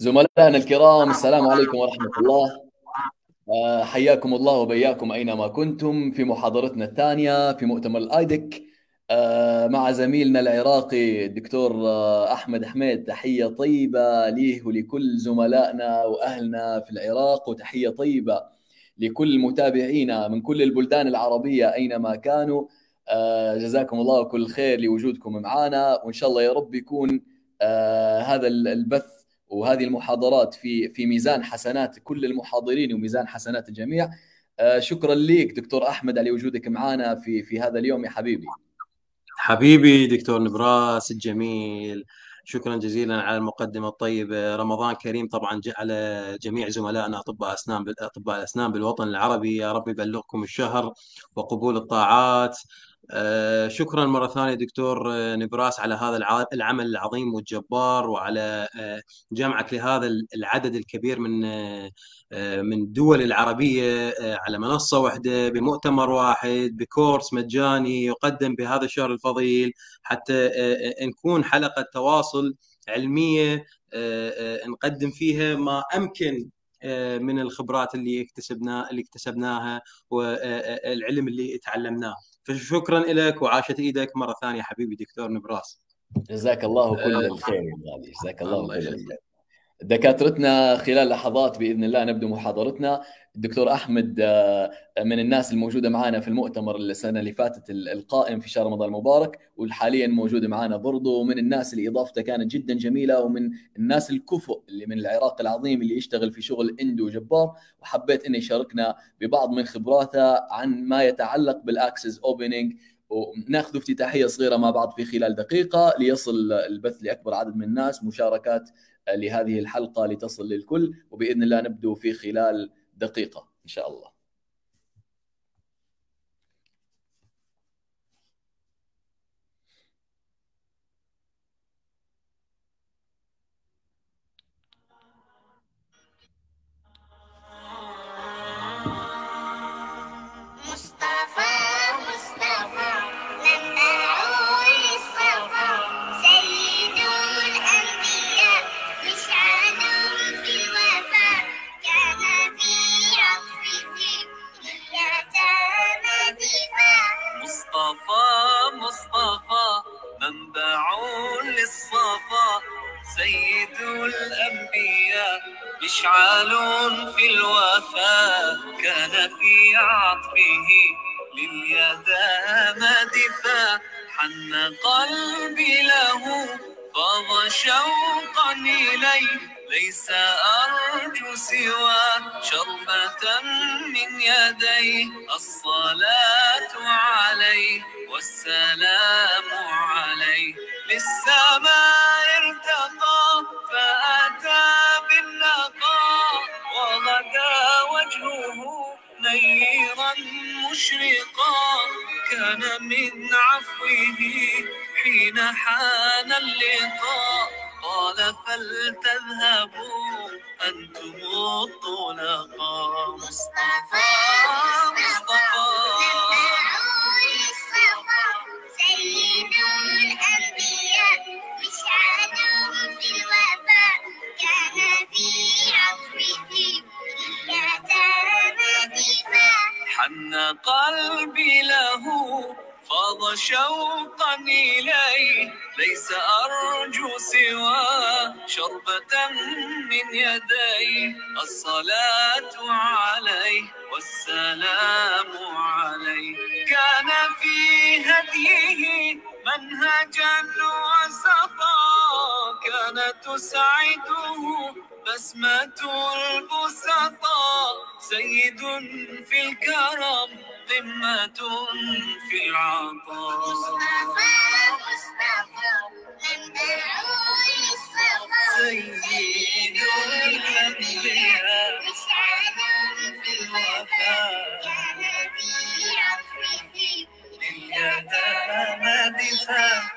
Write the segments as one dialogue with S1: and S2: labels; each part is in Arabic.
S1: زملائنا الكرام، السلام عليكم ورحمة الله. حياكم الله وبياكم أينما كنتم في محاضرتنا الثانية في مؤتمر الآيدك مع زميلنا العراقي الدكتور أحمد حميد. تحية طيبة ليه ولكل زملائنا وأهلنا في العراق، وتحية طيبة لكل متابعينا من كل البلدان العربية أينما كانوا. جزاكم الله كل خير لوجودكم معنا، وإن شاء الله يا رب يكون هذا البث وهذه المحاضرات في ميزان حسنات كل المحاضرين وميزان حسنات الجميع. شكرا لك دكتور أحمد على وجودك معنا في هذا اليوم يا حبيبي.
S2: حبيبي دكتور نبراس الجميل، شكرا جزيلا على المقدمة الطيبة. رمضان كريم طبعا على جميع زملائنا أطباء الأسنان بالوطن العربي. يا رب يبلغكم الشهر وقبول الطاعات. شكرا مرة ثانية دكتور نبراس على هذا العمل العظيم والجبار، وعلى جمعك لهذا العدد الكبير من الدول العربية على منصة واحدة بمؤتمر واحد بكورس مجاني يقدم بهذا الشهر الفضيل، حتى نكون حلقة تواصل علمية نقدم فيها ما أمكن من الخبرات اللي اكتسبناها والعلم اللي تعلمناه. فشكرا لك وعاشت ايدك مرة ثانية حبيبي دكتور نبراس.
S1: جزاك الله كل الخير يا غالي، جزاك الله
S2: الله
S1: كل
S2: يخليك.
S1: الخير. دكاترتنا خلال لحظات بإذن الله نبدأ محاضرتنا. الدكتور أحمد من الناس الموجودة معنا في المؤتمر السنة اللي فاتت القائم في شهر رمضان المبارك، وحاليا موجود معنا برضو، ومن الناس اللي إضافته كانت جدا جميلة، ومن الناس الكفؤ اللي من العراق العظيم اللي يشتغل في شغل اندو جبار. وحبيت أن يشاركنا ببعض من خبراته عن ما يتعلق بالأكسس أوبننج، وناخذ افتتاحية صغيرة مع بعض في خلال دقيقة ليصل البث لأكبر عدد من الناس. مشاركات لهذه الحلقة لتصل للكل، وبإذن الله نبدو في خلال دقيقة إن شاء الله.
S3: مصطفى منبع للصفا سيد الأنبياء مشعل في الوفاء كان في عطفه لليتامى دفاع حن قلبي له فاض شوقا إليه ليس أرجو سوى شربة من يديه الصلاة عليه والسلام عليه للسماء ارتقى فأتى بالنقاء وغدا وجهه نيرا مشرقا كان من عفوه حين حان اللقاء قال فلتذهبوا أنتم الطلقاء مصطفى سيد الأنبياء مشعل في الوفاء كان في عطفه لليتامى دفاع حن قلبي له فاض شوقا إليه ليس أرجو سوى شربة من يديه الصلاة عليه والسلام عليه كان في هديه منهجا وسطا كانت تسعده بسمة البسطاء سيد في الكرم قمة في العطاء مصطفى منبع للصفا سيد الأنبياء مشعل في الوفاء كان في عطفه لليتامى دفاع.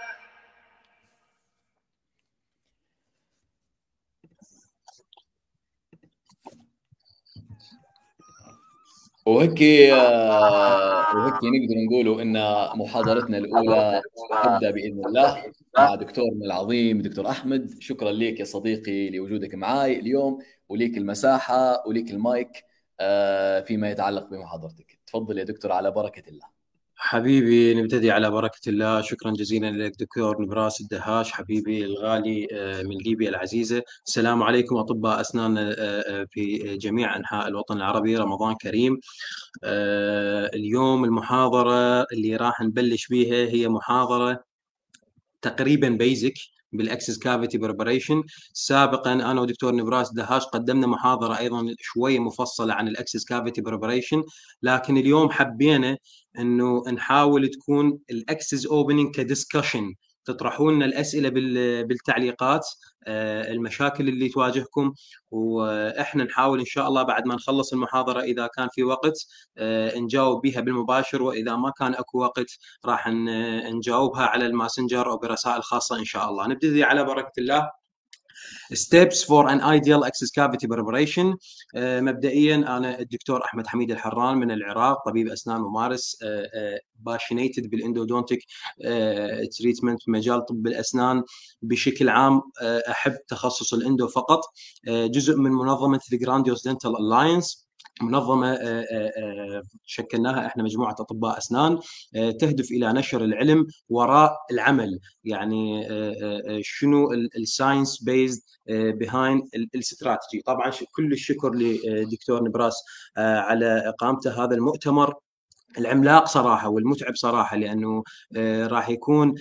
S1: وهيك نقدر نقولوا ان محاضرتنا الاولى تبدا باذن الله. مع دكتورنا العظيم دكتور أحمد. شكرا لك يا صديقي لوجودك معي اليوم، وليك المساحة وليك المايك فيما يتعلق بمحاضرتك. تفضل يا دكتور على بركة الله.
S2: حبيبي نبتدي على بركة الله. شكرا جزيلا لك دكتور نبراس الدهاش حبيبي الغالي من ليبيا العزيزة. السلام عليكم أطباء أسنان في جميع أنحاء الوطن العربي، رمضان كريم. اليوم المحاضرة اللي راح نبلش بيها هي محاضرة تقريبا بيزك بالاكسس كافيتي بريباريشن. سابقا انا ودكتور نبراس دهاش قدمنا محاضره ايضا شويه مفصله عن الاكسس كافيتي بريباريشن، لكن اليوم حبينا انه نحاول تكون الاكسس اوبننج كدiscussion، تطرحون لنا الاسئله بالتعليقات، المشاكل اللي تواجهكم، واحنا نحاول ان شاء الله بعد ما نخلص المحاضره اذا كان في وقت نجاوب بها بالمباشر، واذا ما كان اكو وقت راح نجاوبها على الماسنجر او برسائل خاصه ان شاء الله. نبتدي على بركه الله. Steps for an ideal access cavity preparation. مبدئيا انا الدكتور احمد حميد الحران من العراق، طبيب اسنان ممارس، باشنيتد بالاندودونتيك تريتمنت في مجال طب الاسنان بشكل عام. احب تخصص الاندو فقط. جزء من منظمه The Grandiose Dental Alliance، منظمة شكلناها احنا مجموعة أطباء أسنان تهدف إلى نشر العلم وراء العمل. يعني شنو الساينس بيزد بيهايند الاستراتيجي. طبعا كل الشكر لدكتور نبراس على إقامته هذا المؤتمر العملاق صراحة والمتعب صراحة، لأنه راح يكون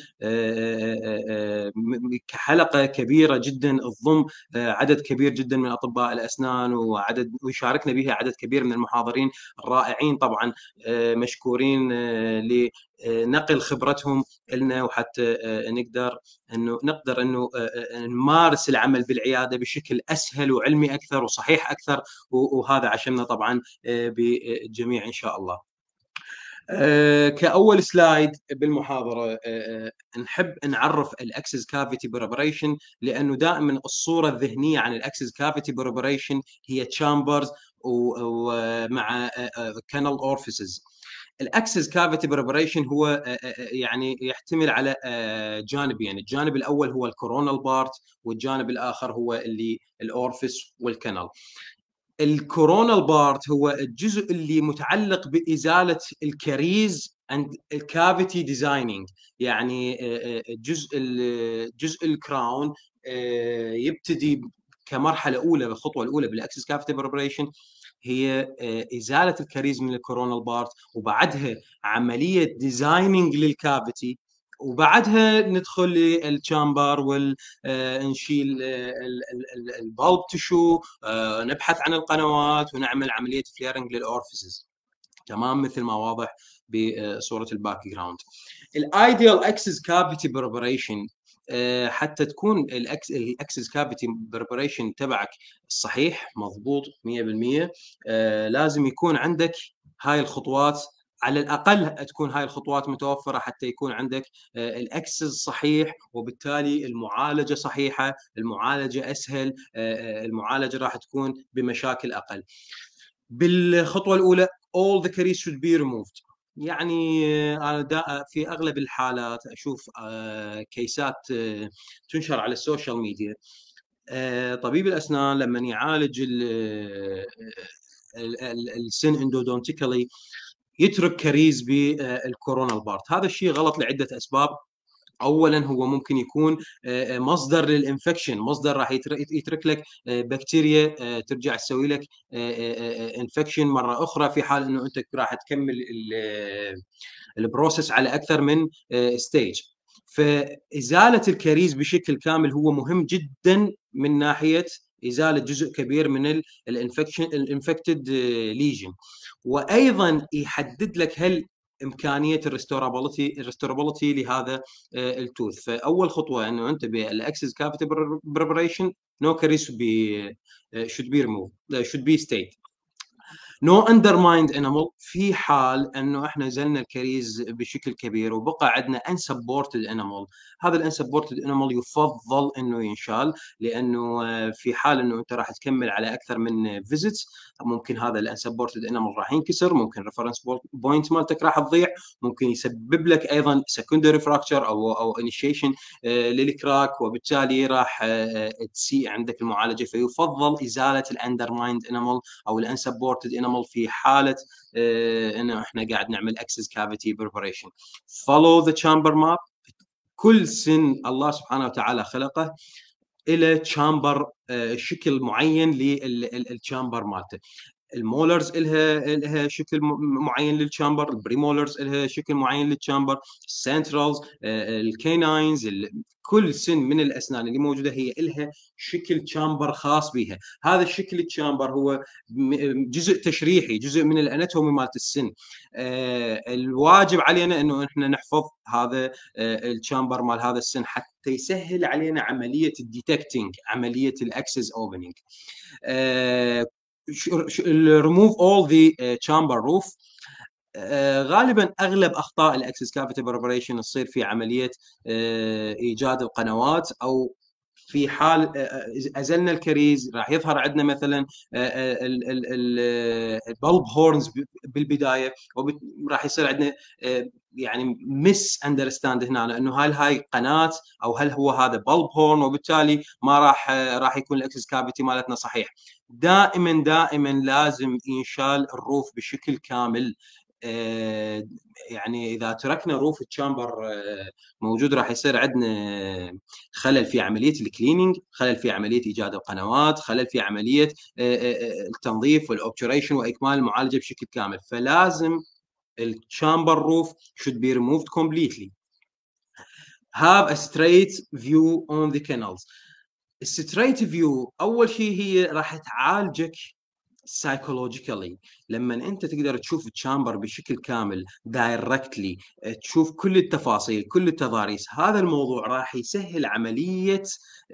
S2: كحلقة كبيرة جدا تضم عدد كبير جدا من أطباء الأسنان، ويشاركنا بها عدد كبير من المحاضرين الرائعين طبعا، مشكورين لنقل خبرتهم لنا، وحتى نقدر انه نمارس العمل بالعياده بشكل اسهل وعلمي اكثر وصحيح اكثر، وهذا عشمنا طبعا بالجميع ان شاء الله. كأول سلايد بالمحاضرة نحب نعرف الأكسس كافيتي بريباريشن، لأنه دائما الصورة الذهنية عن الأكسس كافيتي بريباريشن هي تشامبرز ومع كانال أورفيسز. الاكسس كافيتي بريباريشن هو يعني يحتمل على جانبين، الجانب الاول هو الكورونال بارت، والجانب الاخر هو اللي الاورفيس والكانال. الكورونال بارت هو الجزء اللي متعلق بإزالة الكريز and الكافيتي ديزايننج، يعني جزء الكراون يبتدي كمرحلة أولى بالخطوة الأولى بالأكسس كافيتي بريباريشن هي إزالة الكريز من الكورونال بارت، وبعدها عملية ديزايننج للكافيتي، وبعدها ندخل للتشامبر ونشيل البالب تشو، نبحث عن القنوات ونعمل عمليه فليرنج للاورفيسز، تمام مثل ما واضح بصوره الباك جراوند. الايديال اكسس كافيتي بريباريشن، حتى تكون الاكسس كافيتي بريباريشن تبعك صحيح مضبوط 100%، لازم يكون عندك هاي الخطوات، على الأقل تكون هاي الخطوات متوفرة حتى يكون عندك الأكسس صحيح، وبالتالي المعالجة صحيحة، المعالجة أسهل، المعالجة راح تكون بمشاكل أقل. بالخطوة الأولى all the caries should be removed. يعني أنا في أغلب الحالات أشوف كيسات تنشر على السوشيال ميديا، طبيب الأسنان لما يعالج السن اندودونتيكالي يترك كريز بالكورونال بارت. هذا الشيء غلط لعده اسباب. اولا هو ممكن يكون مصدر للانفكشن، مصدر راح يترك لك بكتيريا ترجع تسوي لك انفكشن مره اخرى، في حال انه انت راح تكمل البروسيس على اكثر من ستيج. فازاله الكريز بشكل كامل هو مهم جدا من ناحيه ازاله جزء كبير من الانفكتد ليجن، وايضا يحدد لك هل امكانيه الريستورابيلتي لهذا التوث. فاول خطوه انه انت بالاكسس كافيتي بريباريشن نو كاريس should be removed should be stayed. نو اندرمايند انيمال في حال انه احنا نزلنا الكريز بشكل كبير وبقى عندنا انسبورتد انيمال. هذا الانسبورتد انيمال يفضل انه ينشال، لانه في حال انه انت راح تكمل على اكثر من فيزيتس ممكن هذا الانسبورتد انيمال راح ينكسر، ممكن ريفرنس بوينت مالتك راح تضيع، ممكن يسبب لك ايضا سكندري فراكشر او انيشيشن للكراك، وبالتالي راح تسيء عندك المعالجه. فيفضل ازاله الاندرمايند انيمال او الانسبورتد انيمال في حاله انه احنا قاعد نعمل اكسس كافيتي بريبريشن. فولو ذا تشامبر ماب. كل سن الله سبحانه وتعالى خلقه الى تشامبر، شكل معين للتشامبر مالته. المولرز لها شكل معين للتشامبر، البريمولرز لها شكل معين للتشامبر، السنترالز، الكيناينز، كل سن من الاسنان اللي موجوده هي لها شكل تشامبر خاص بها. هذا الشكل التشامبر هو جزء تشريحي، جزء من الاناتومي مالت السن. الواجب علينا انه احنا نحفظ هذا التشامبر مال هذا السن حتى يسهل علينا عمليه الديتكتنج، عمليه الاكسس اوبننج. remove all the chamber roof. غالبا اغلب اخطاء الاكسس كافيتي بريبريشن تصير في عمليه ايجاد القنوات، او في حال ازلنا الكريز راح يظهر عندنا مثلا البلب هورنز بالبدايه، وراح يصير عندنا يعني مس اندرستاند هنا انه هل هاي قناه او هل هو هذا بلب هورن، وبالتالي ما راح يكون الاكسس كافيتي مالتنا صحيح. دائما لازم ينشال الروف بشكل كامل. يعني اذا تركنا روف التشامبر موجود راح يصير عندنا خلل في عمليه الكليننج، خلل في عمليه ايجاد القنوات، خلل في عمليه التنظيف والاوبتوريشن واكمال المعالجه بشكل كامل. فلازم التشامبر روف should be removed completely. Have a straight view on the canals. الستريت فيو اول شيء هي راح تعالجك سايكولوجيكالي. لما انت تقدر تشوف التشامبر بشكل كامل دايركتلي، تشوف كل التفاصيل كل التضاريس، هذا الموضوع راح يسهل عمليه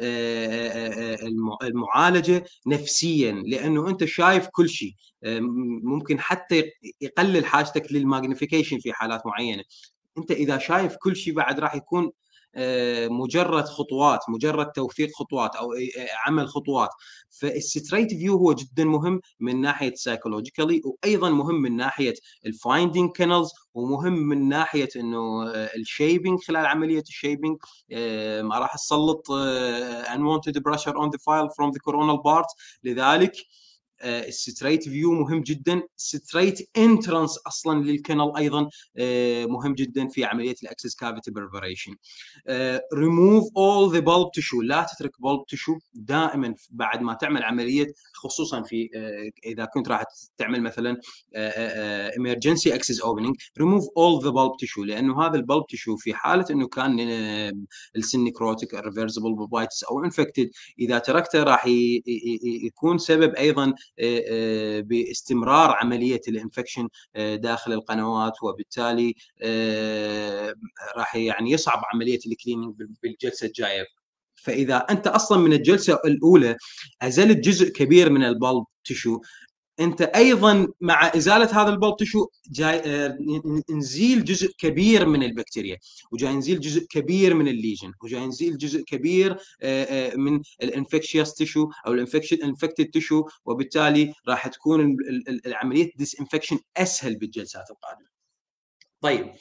S2: المعالجه نفسيا، لانه انت شايف كل شيء. ممكن حتى يقلل حاجتك للماجنيفيكيشن في حالات معينه. انت اذا شايف كل شيء بعد راح يكون مجرد خطوات، مجرد توثيق خطوات او عمل خطوات. فالستريت فيو هو جدا مهم من ناحيه سايكولوجيكالي، وايضا مهم من ناحيه الفايندينج كانلز، ومهم من ناحيه انه الشيبنج. خلال عمليه الشيبنج ما راح تسلط unwanted pressure on the file from the coronal part. لذلك الستريت فيو مهم جدا. ستريت انترنس اصلا للكنل ايضا مهم جدا في عمليه الاكسس كافيتي بريبريشن. ريموف اول ذا bulb tissue. لا تترك bulb tissue دائما بعد ما تعمل عمليه، خصوصا في اذا كنت راح تعمل مثلا emergency access opening. remove all the bulb tissue، لانه هذا البلب تشو في حاله انه كان السن نيكروتيك ريفرسبل بوبايتس او انفكتد، اذا تركته راح يكون سبب ايضا باستمرار عمليه الانفكشن داخل القنوات، وبالتالي راح يعني يصعب عمليه الكليننج بالجلسه الجايه. فاذا انت اصلا من الجلسه الاولى ازلت جزء كبير من البلب تشو، انت ايضا مع ازاله هذا البلب تشو جاي نزيل جزء كبير من البكتيريا، وجاي نزيل جزء كبير من الليجن، وجاي نزيل جزء كبير من الانفكشيوس تشو او الانفكتد تشو، وبالتالي راح تكون عمليه ديسانفكشن اسهل بالجلسات القادمه. طيب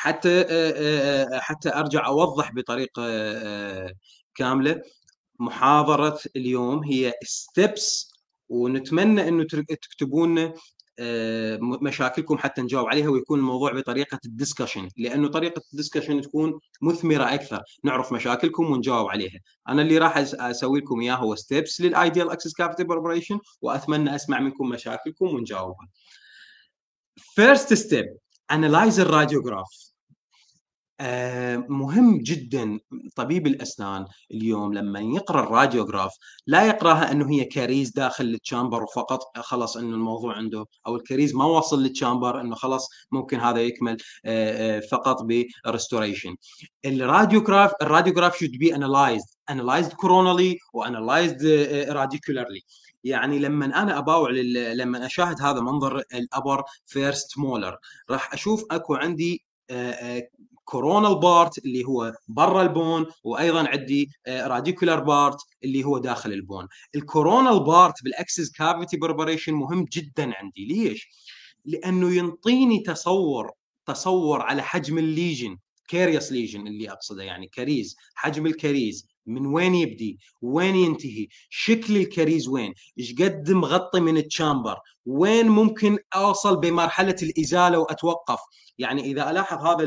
S2: حتى ارجع اوضح بطريقه كامله. محاضره اليوم هي ستيبس، ونتمنى انه تكتبوا لنا مشاكلكم حتى نجاوب عليها، ويكون الموضوع بطريقه الدسكشن، لانه طريقه الدسكشن تكون مثمره اكثر، نعرف مشاكلكم ونجاوب عليها. انا اللي راح اسوي لكم اياه هو ستيبس للايديال اكسس كافيتي بريبريشن، واتمنى اسمع منكم مشاكلكم ونجاوبها. First step analyze الراديوغراف. مهم جدا طبيب الأسنان اليوم لما يقرأ الراديوغراف لا يقرأها أنه هي كاريز داخل التشامبر وفقط خلص أنه الموضوع عنده، أو الكاريز ما وصل للتشامبر أنه خلص ممكن هذا يكمل فقط بريستوريشن. الراديوغراف should be analyzed coronally وanalyzed radicularly. يعني لما انا اباوع لما اشاهد هذا منظر الابر فيرست مولر راح اشوف اكو عندي كورونال بارت اللي هو برا البون، وايضا عندي راديكولار بارت اللي هو داخل البون. الكورونال بارت بالاكسس كافيتي بربريشن مهم جدا عندي. ليش؟ لانه ينطيني تصور على حجم الليجن، كاريوس ليجن اللي اقصده، يعني كريز، حجم الكريز من وين يبدي وين ينتهي، شكل الكريز وين، ايش قد مغطي من التشامبر، وين ممكن اوصل بمرحله الازاله واتوقف. يعني اذا الاحظ هذا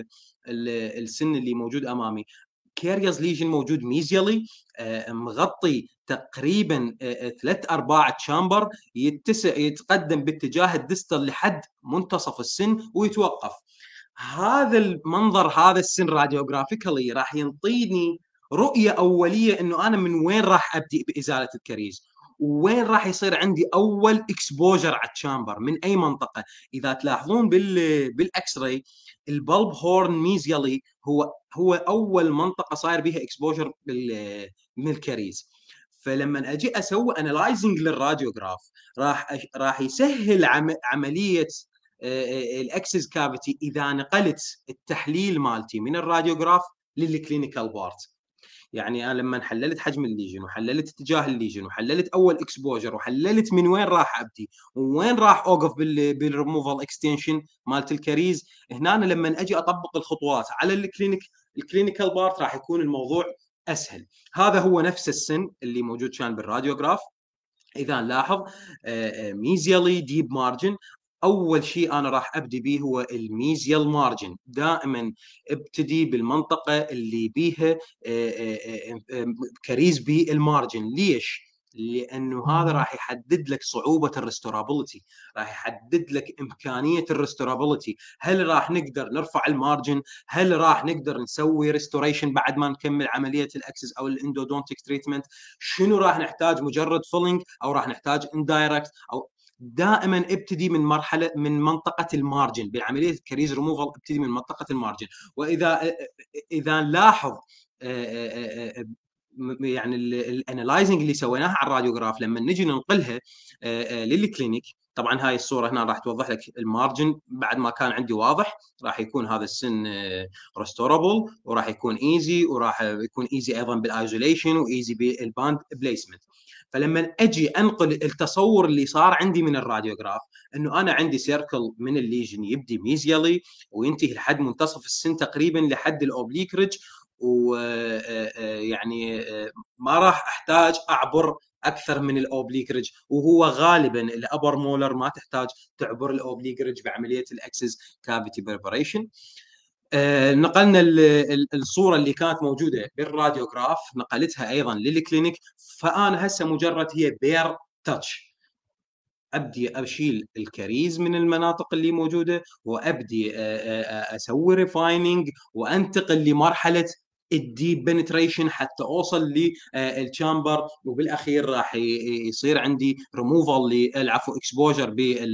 S2: السن اللي موجود امامي كاريوس ليجن موجود ميزيالي مغطي تقريبا 3/4 تشامبر، يتقدم باتجاه الديستال لحد منتصف السن ويتوقف. هذا المنظر، هذا السن راديوغرافيكالي راح ينطيني رؤيه اوليه انه انا من وين راح ابدي بازاله الكريز، وين راح يصير عندي اول اكسبوجر على التشامبر من اي منطقه. اذا تلاحظون بالاكس راي البلب هورن ميزيالي هو اول منطقه صاير بها اكسبوجر من الكريز. فلما اجي اسوي انالايزنج للراديوغراف راح يسهل عمليه الاكسس كافيتي اذا نقلت التحليل مالتي من الراديوغراف للكلينيكال بارت. يعني انا لما حللت حجم الليجن وحللت اتجاه الليجن وحللت اول اكسبوجر وحللت من وين راح ابدي وين راح اوقف بالريموفال اكستنشن مالت الكريز، هنا أنا لما اجي اطبق الخطوات على الكلينيكال بارت راح يكون الموضوع اسهل. هذا هو نفس السن اللي موجود كان بالراديوغراف. اذا نلاحظ ميزيالي ديب مارجن، اول شيء انا راح ابدي به هو الميزيال مارجن. دائما ابتدي بالمنطقه اللي بيها كريز بالمارجن. ليش؟ لانه هذا راح يحدد لك صعوبه الريستورابيلتي، راح يحدد لك امكانيه الريستورابيلتي. هل راح نقدر نرفع المارجن؟ هل راح نقدر نسوي ريستوريشن بعد ما نكمل عمليه الاكسس او الاندودونتيك تريتمنت؟ شنو راح نحتاج، مجرد فيلينج او راح نحتاج اندايركت؟ او دائما ابتدي من مرحله من منطقه المارجن بعمليه الكريز ريموفال، ابتدي من منطقه المارجن. واذا نلاحظ يعني الانالايزنج اللي سويناها على الراديوغراف لما نجي ننقلها للكلينيك، طبعا هاي الصوره هنا راح توضح لك المارجن بعد ما كان عندي واضح. راح يكون هذا السن ريستورابل وراح يكون ايزي، وراح يكون ايزي ايضا بالايزوليشن وايزي بالباند بليسمنت. فلما اجي انقل التصور اللي صار عندي من الراديوغراف انه انا عندي سيركل من الليجن يبدي ميزيالي وينتهي لحد منتصف السن تقريبا لحد الاوبليك ريدج، ويعني ما راح احتاج اعبر اكثر من الاوبليك ريدج، وهو غالبا الابر مولر ما تحتاج تعبر الاوبليك ريدج بعمليه الاكسس كافيتي بريباريشن. نقلنا الصوره اللي كانت موجوده بالراديوغراف نقلتها ايضا للكلينيك. فانا هسه مجرد هي بير تاتش ابدي اشيل الكريز من المناطق اللي موجوده وابدي اسوي ريفايننج وانتقل لمرحله الديب بنتريشن حتى اوصل للتشامبر، وبالاخير راح يصير عندي ريموفال العفو اكسبوجر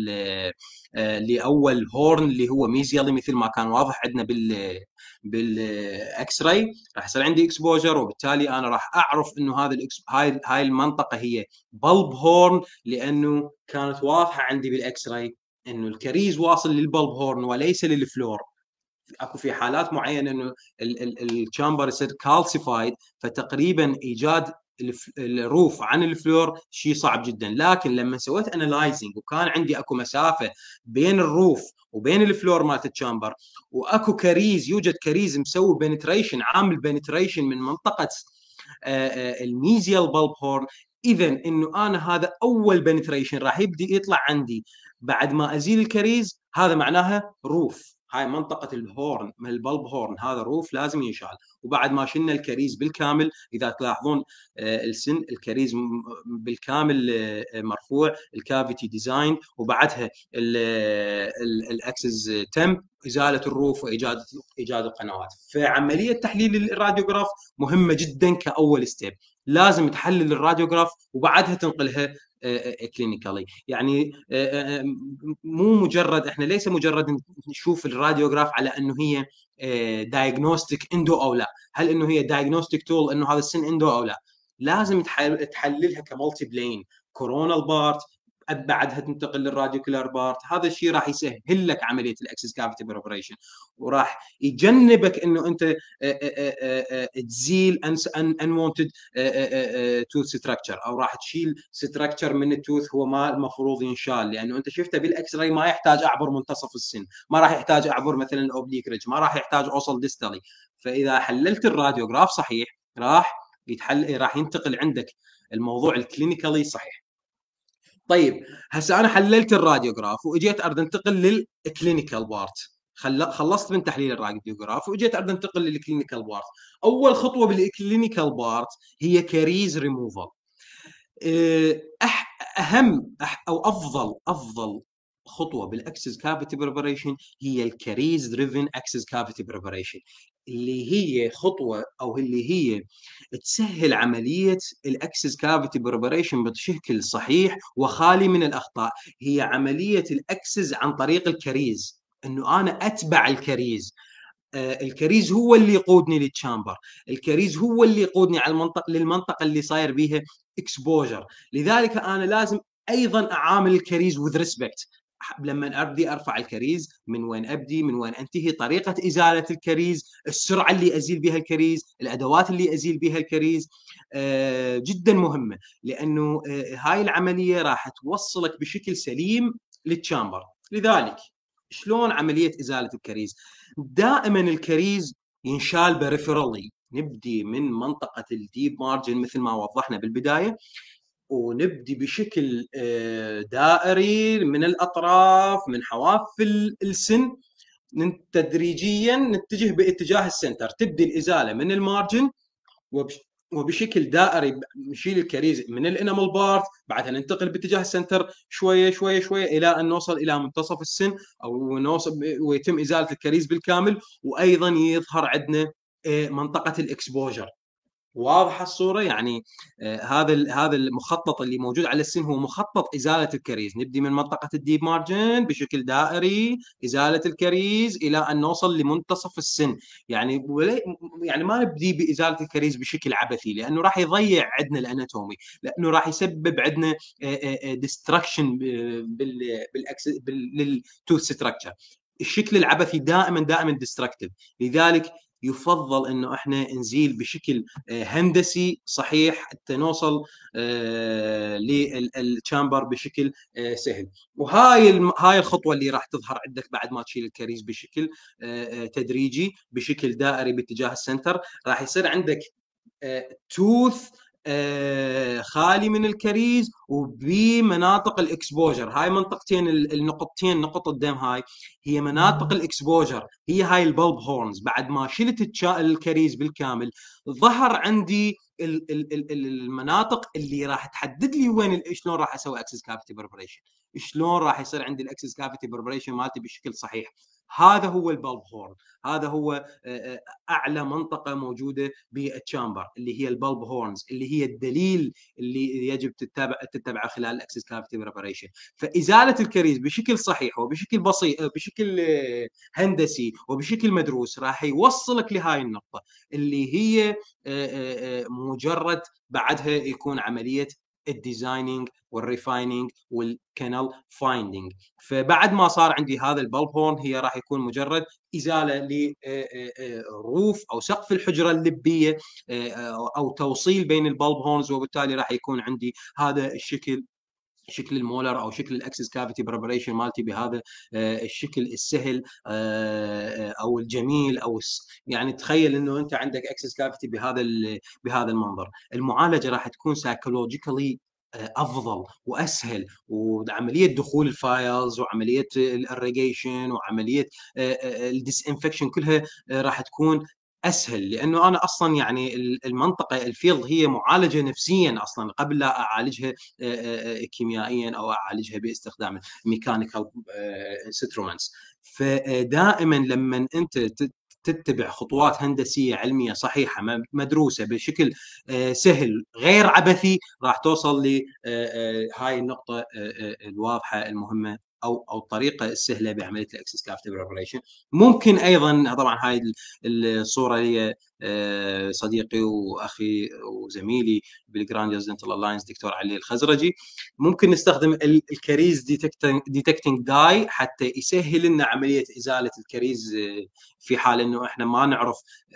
S2: لاول هورن اللي هو ميزيالي مثل ما كان واضح عندنا بالاكس راي. راح يصير عندي اكسبوجر وبالتالي انا راح اعرف انه هاي المنطقه هي بلب هورن، لانه كانت واضحه عندي بالاكس راي انه الكريز واصل للبلب هورن وليس للفلور. اكو في حالات معينه انه الشامبر يصير كالسيفايد، فتقريبا ايجاد الروف عن الفلور شيء صعب جدا. لكن لما سويت انالايزنج وكان عندي اكو مسافه بين الروف وبين الفلور مالت الشامبر، واكو كريز، يوجد كريز مسوي بنتريشن، عامل بنتريشن من منطقه الميزيال بلب هورن، اذا انه انا هذا اول بنتريشن راح يبدي يطلع عندي بعد ما ازيل الكريز، هذا معناها روف. هاي منطقه الهورن من البلب هورن، هذا الروف لازم ينشال. وبعد ما شلنا الكريز بالكامل، اذا تلاحظون السن الكريز بالكامل مرفوع، الكافيتي ديزاين، وبعدها الاكسس تم ازاله الروف وايجاد القنوات. فعمليه تحليل الراديوغراف مهمه جدا كاول ستيب، لازم تحلل الراديوغراف وبعدها تنقلها كلينيكالي. يعني مو مجرد، احنا ليس مجرد نشوف الراديوغراف على انه هي دايجنوستيك اندو او لا، هل انه هي دايجنوستيك تول انه هذا السن اندو او لا، لازم تحللها كمالتي بلين، كورونال بارت، بعدها تنتقل للراديوكولار بارت. هذا الشيء راح يسهل لك عمليه الاكسس كافيتي بريبريشن، وراح يجنبك انه انت تزيل unwanted توث ستراكشر، او راح تشيل ستراكشر من التوث هو ما المفروض ينشال، لانه انت شفته بالاكس راي ما يحتاج اعبر منتصف السن، ما راح يحتاج اعبر مثلا الاوبليك ريدج، ما راح يحتاج اوصل ديستالي. فاذا حللت الراديوغراف صحيح راح ينتقل عندك الموضوع الكلينيكالي صحيح. طيب هسه انا حللت الراديوغراف واجيت اريد انتقل للكلينيكال بارت، خلصت من تحليل الراديوغراف واجيت اريد انتقل للكلينيكال بارت. اول خطوه بالكلينيكال بارت هي كاريز ريموفال. اهم او افضل خطوه بالاكسس كافيتي بريبريشن هي الكاريز دريفن اكسس كافيتي بريبريشن، اللي هي خطوه او اللي هي تسهل عمليه الاكسس كافيتي بريبريشن بشكل صحيح وخالي من الاخطاء. هي عمليه الاكسس عن طريق الكاريز، انه انا اتبع الكاريز. الكاريز هو اللي يقودني للتشامبر، الكاريز هو اللي يقودني على للمنطقه اللي صاير بيها اكسبوجر. لذلك انا لازم ايضا اعامل الكاريز وذ ريسبكت. لما ابدي ارفع الكاريز، من وين ابدي، من وين انتهي، طريقه ازاله الكاريز، السرعه اللي ازيل بها الكاريز، الادوات اللي ازيل بها الكاريز، جدا مهمه، لانه هاي العمليه راح توصلك بشكل سليم للتشامبر. لذلك شلون عمليه ازاله الكاريز؟ دائما الكاريز ينشال بريفرالي، نبدي من منطقه الديب مارجن مثل ما وضحنا بالبدايه، ونبدي بشكل دائري من الاطراف، من حواف السن، تدريجيا نتجه باتجاه السنتر. تبدي الازاله من المارجن وبشكل دائري نشيل الكاريز من الانامل بارت، بعدها ننتقل باتجاه السنتر شويه شويه شويه الى ان نوصل الى منتصف السن، او نوصل ويتم ازاله الكاريز بالكامل. وايضا يظهر عندنا منطقه الاكسبوجر. واضحه الصوره يعني. هذا المخطط اللي موجود على السن هو مخطط ازاله الكريز. نبدي من منطقه الديب مارجن بشكل دائري، ازاله الكريز الى ان نوصل لمنتصف السن. يعني يعني ما نبدي بازاله الكريز بشكل عبثي، لانه راح يضيع عندنا الاناتومي، لانه راح يسبب عندنا ديستركشن للتوث ستراكشر. الشكل العبثي دائما ديستركتيف. لذلك يفضل انه احنا نزيل بشكل هندسي صحيح حتى نوصل للتشامبر بشكل سهل. هاي الخطوه اللي راح تظهر عندك بعد ما تشيل الكريز بشكل تدريجي، بشكل دائري باتجاه السنتر. راح يصير عندك توث خالي من الكريز وبمناطق الاكسبوجر. هاي منطقتين، النقطتين، نقط الدم هاي هي مناطق الاكسبوجر، هي هاي البلب هورنز. بعد ما شلت الكريز بالكامل ظهر عندي المناطق اللي راح تحدد لي وين شلون راح اسوي اكسس كافيتي بريبريشن، شلون راح يصير عندي الاكسس كافيتي بريبريشن مالتي بشكل صحيح. هذا هو البلب هورن، هذا هو اعلى منطقه موجوده بالتشامبر، اللي هي البلب هورنز، اللي هي الدليل اللي يجب تتبعه خلال الاكسس كافيتي بريبريشن. فازاله الكريز بشكل صحيح وبشكل بسيط، بشكل هندسي وبشكل مدروس، راح يوصلك لهاي النقطه اللي هي مجرد بعدها يكون عمليه الديزايننج والريفايننج والكانال فايندنج. فبعد ما صار عندي هذا البلب هورن، هي راح يكون مجرد ازاله لروف او سقف الحجره اللبيه او توصيل بين البلب هورنز، وبالتالي راح يكون عندي هذا الشكل، شكل المولر او شكل الاكسس كافيتي بريبريشن مالتي بهذا الشكل السهل او الجميل، او يعني تخيل انه انت عندك اكسس كافيتي بهذا المنظر. المعالجه راح تكون سايكولوجيكالي افضل واسهل، وعمليه دخول الفايلز وعمليه الاريجيشن وعمليه الديسانفكشن كلها راح تكون اسهل، لانه انا اصلا يعني المنطقه الفيلد هي معالجه نفسيا اصلا قبل لا اعالجها كيميائيا او اعالجها باستخدام ميكانيكال انسترومنتس. فدائما لما انت تتبع خطوات هندسيه علميه صحيحه مدروسه بشكل سهل غير عبثي، راح توصل لهاي النقطه الواضحه المهمه او الطريقه السهله بعمليه الاكسس كافيتي بريبريشن. ممكن ايضا طبعا هاي الصوره لي صديقي واخي وزميلي بالجرانديوس دنتال الاينس دكتور علي الخزرجي. ممكن نستخدم الكريز ديتكتنج داي حتى يسهل لنا عمليه ازاله الكريز في حال انه احنا ما نعرف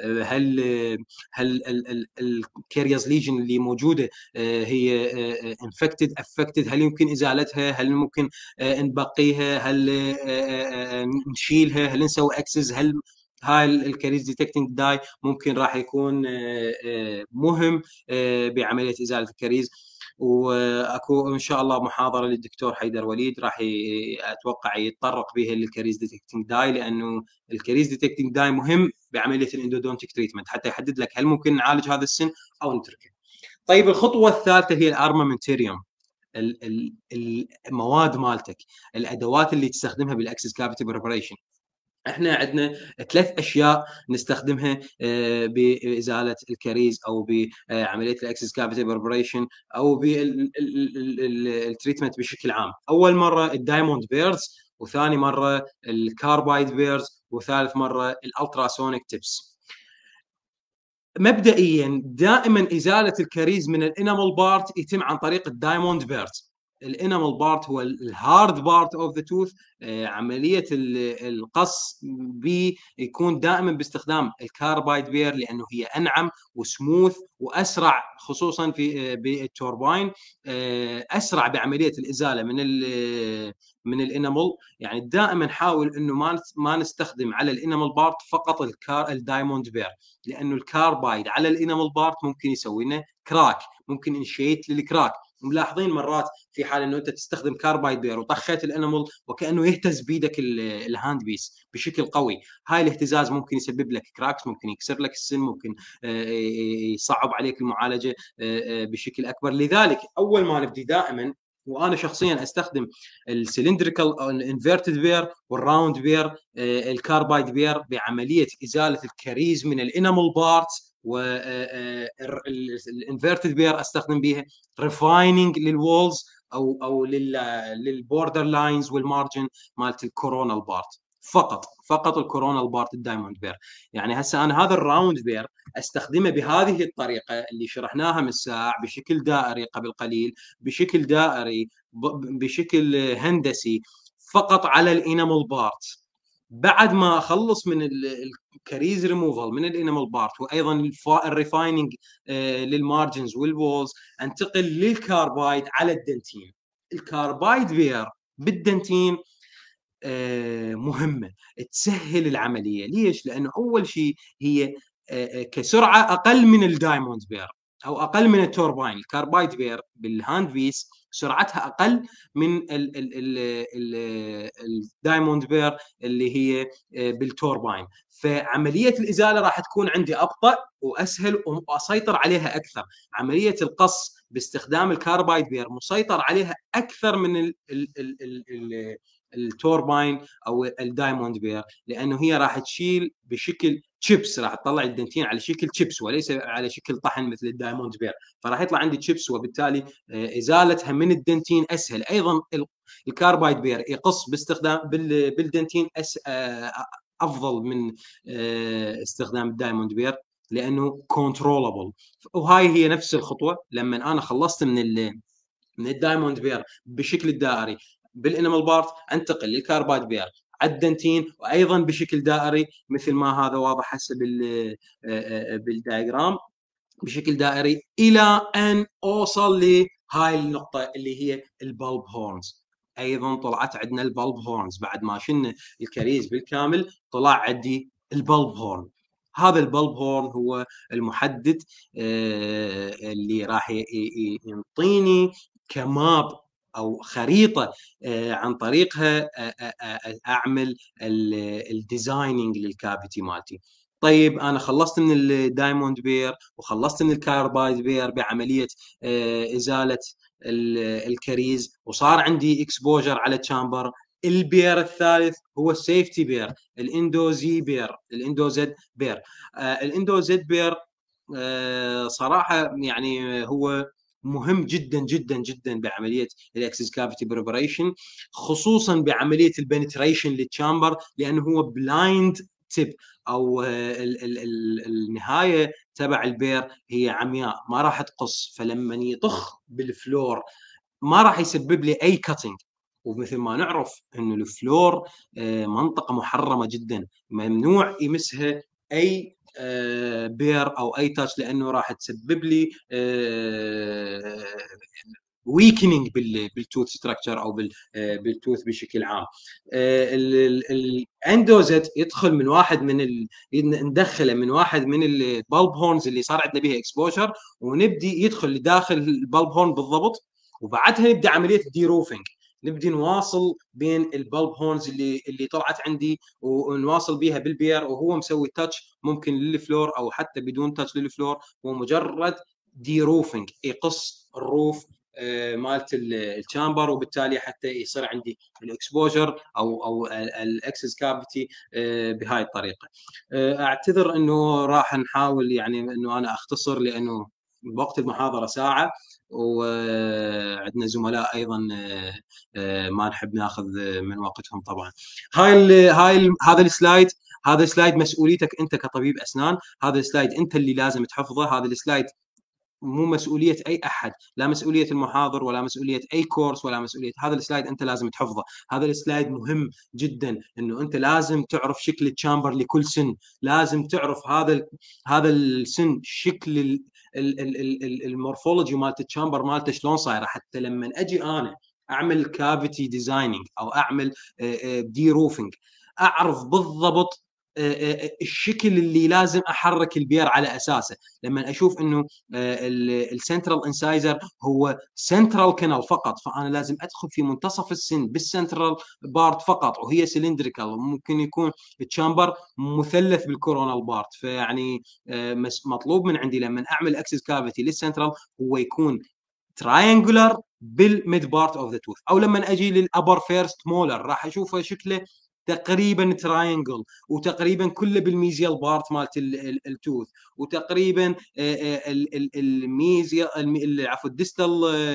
S2: هل الكاريوس ليجن اللي موجوده هي انفكتد افكتد، هل يمكن ازالتها، هل ممكن نبقيها، هل نشيلها، هل نسوي اكسس، هل هاي الكاريز ديتكتنج داي ممكن راح يكون مهم بعمليه ازاله الكاريز. واكو ان شاء الله محاضره للدكتور حيدر وليد راح اتوقع يتطرق بها للكاريز ديتكتنج داي، لانه الكاريز ديتكتنج داي مهم بعمليه الاندودونتيك تريتمنت حتى يحدد لك هل ممكن نعالج هذا السن او نتركه. طيب الخطوه الثالثه هي الارمامنتيريوم، المواد مالتك، الادوات اللي تستخدمها بالاكسس كافيتي بريبريشن. احنا عندنا 3 اشياء نستخدمها بازاله الكريز او بعمليه الاكسس كافيتي بريبريشن او بالتريتمنت بشكل عام. اول مره الدايموند بيرز، وثاني مره الكاربايد بيرز، وثالث مره الالتراسونيك تيبس. مبدئيا دائما ازاله الكريز من الانامل بارت يتم عن طريق الدايموند بيرز. الانامل بارت هو الهارد بارت اوف ذا توث. عمليه القص بيكون دائما باستخدام الكاربايد بير لانه هي انعم وسموث واسرع، خصوصا في بالتورباين اسرع بعمليه الازاله من الانامل. يعني دائما حاول انه ما نستخدم على الانامل بارت فقط الدايموند بير، لانه الكاربايد على الانامل بارت ممكن يسوي لنا كراك، ممكن انشيت للكراك. ملاحظين مرات في حال انه انت تستخدم كاربايد بير وطخيت الانيمال وكانه يهتز بيدك الهاند بيس بشكل قوي، هاي الاهتزاز ممكن يسبب لك كراكس، ممكن يكسر لك السن، ممكن يصعب عليك المعالجه بشكل اكبر. لذلك اول ما نبدي دائما، وانا شخصيا استخدم السلندريكال او الانفيرتد بير والراوند بير، الكاربايد بير بعمليه ازاله الكريز من الانيمال بارتس، والانفيرتد بير استخدم بها ريفايننج للوولز او للبوردر لاينز والمارجن مالت الكورونال بارت. فقط الكورونال بارت الدايموند بير. يعني هسه انا هذا الراوند بير استخدمه بهذه الطريقه اللي شرحناها من ساعه، بشكل دائري قبل قليل، بشكل دائري بشكل هندسي فقط على الانيمال بارت. بعد ما اخلص من الكريز ريموفال من الانيمال بارت، وايضا الريفايننج للمارجنز والوولز، انتقل للكاربايد على الدنتين. الكاربايد بير بالدنتين مهمه تسهل العمليه. ليش؟ لانه اول شيء هي كسرعه اقل من الدايموند بير او اقل من التورباين. الكاربايد بير بالهاند بيس سرعتها اقل من الدايموند بير اللي هي بالتورباين، فعمليه الازاله راح تكون عندي ابطا واسهل واسيطر عليها اكثر. عمليه القص باستخدام الكاربايد بير مسيطر عليها اكثر من التورباين او الدايموند بير، لانه هي راح تشيل بشكل تشيبس، راح تطلع الدنتين على شكل تشيبس وليس على شكل طحن مثل الدايموند بير، فراح يطلع عندي تشيبس، وبالتالي ازالتها من الدنتين اسهل. ايضا الكاربايد بير يقص باستخدام بالدنتين افضل من استخدام الدايموند بير لانه كنترولبل. وهاي هي نفس الخطوه لما انا خلصت من الدايموند بير بشكل الدائري بالانيمال بارت، انتقل للكاربايد بير على الدنتين، وايضا بشكل دائري مثل ما هذا واضح هسه بالدايجرام، بشكل دائري الى ان اوصل لهاي النقطه اللي هي البلب هورنز. ايضا طلعت عندنا البلب هورنز بعد ما شلنا الكريز بالكامل، طلع عندي البلب هورن. هذا البلب هورن هو المحدد اللي راح ينطيني كماب او خريطه عن طريقها اعمل الديزايننج للكافيتي مالتي. طيب انا خلصت من الدايموند بير وخلصت من الكاربايد بير بعمليه ازاله الكريز، وصار عندي اكسبوجر على تشامبر. البير الثالث هو السيفتي بير، الاندوزي بير، الاندوزد بير. الاندوزد بير صراحه يعني هو مهم جدا جدا جدا بعمليه الاكسس كافيتي بريبريشن، خصوصا بعمليه البنتريشن للتشامبر، لانه هو بلايند تيب او النهايه تبع البير هي عمياء ما راح تقص، فلما يطخ بالفلور ما راح يسبب لي اي كاتنج. ومثل ما نعرف انه الفلور منطقه محرمه جدا، ممنوع يمسها اي بير او اي تاتش، لانه راح تسبب لي ويكنينج بالتوث ستراكشر او بالتوث بشكل عام. الاندوزت يدخل من واحد من ندخله من واحد من البالب هورنز اللي صار عندنا بها اكسبوجر، ونبدي يدخل لداخل البالب هورن بالضبط، وبعدها نبدا عمليه الدي روفنج، نبدي نواصل بين البالب هورنز اللي طلعت عندي ونواصل بيها بالبير، وهو مسوي تاتش ممكن للفلور او حتى بدون تاتش للفلور، ومجرد دي روفنج يقص الروف مالت الشامبر، وبالتالي حتى يصير عندي الاكسبوجر او الاكسس كافيتي بهاي الطريقه. اعتذر انه راح نحاول يعني انه انا اختصر، لانه وقت المحاضره ساعه، وعندنا زملاء ايضا ما نحب ناخذ من وقتهم طبعا. هذا السلايد، هذا السلايد مسؤوليتك انت كطبيب اسنان، هذا السلايد انت اللي لازم تحفظه، هذا السلايد مو مسؤوليه اي احد، لا مسؤوليه المحاضر ولا مسؤوليه اي كورس ولا مسؤوليه، هذا السلايد انت لازم تحفظه. هذا السلايد مهم جدا، انه انت لازم تعرف شكل التشامبر لكل سن، لازم تعرف هذا السن شكل المورفولوجي مالت التشامبر مالته شلون صايره، حتى لما اجي انا اعمل كافيتي ديزايننج او اعمل دي روفنج اعرف بالضبط الشكل اللي لازم احرك البير على اساسه. لما اشوف انه السنترال انسايزر هو سنترال كانال فقط، فانا لازم ادخل في منتصف السن بالسنترال بارت فقط، وهي سلندريكال، ممكن يكون التشامبر مثلث بالكورونال بارت. فيعني مطلوب من عندي لما اعمل اكسس كافيتي للسنترال هو يكون تراينجولار بالميد بارت اوف ذا توث، او لما اجي للابر فيرست مولر راح اشوفه شكله تقريبا تراينجل، وتقريبا كله بالميزيال بارت مالت التوث، وتقريبا الميزيا عفوا الديستال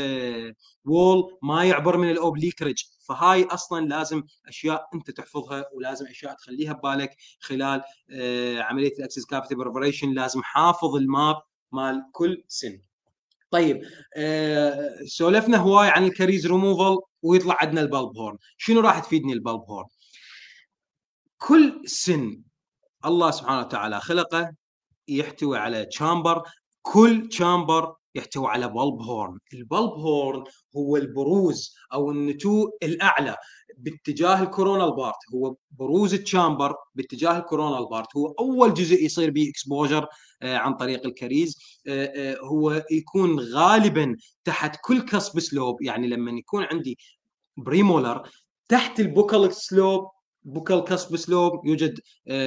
S2: وول ما يعبر من الاوبليك ريدج. فهاي اصلا لازم اشياء انت تحفظها، ولازم اشياء تخليها ببالك خلال عمليه الاكسس كافيتي بريبريشن، لازم حافظ الماب مال كل سن. طيب سولفنا هواي عن الكريز ريموفال، ويطلع عندنا البالب هورن. شنو راح تفيدني البالب هورن؟ كل سن الله سبحانه وتعالى خلقه يحتوي على تشامبر، كل تشامبر يحتوي على بالب هورن. البالب هورن هو البروز او النتوء الاعلى باتجاه الكورونال بارت، هو بروز التشامبر باتجاه الكورونال بارت، هو اول جزء يصير به اكسبوجر عن طريق الكريز. هو يكون غالبا تحت كل كسب سلوب، يعني لما يكون عندي بريمولر تحت البوكال سلوب، بوكال كسب سلوب يوجد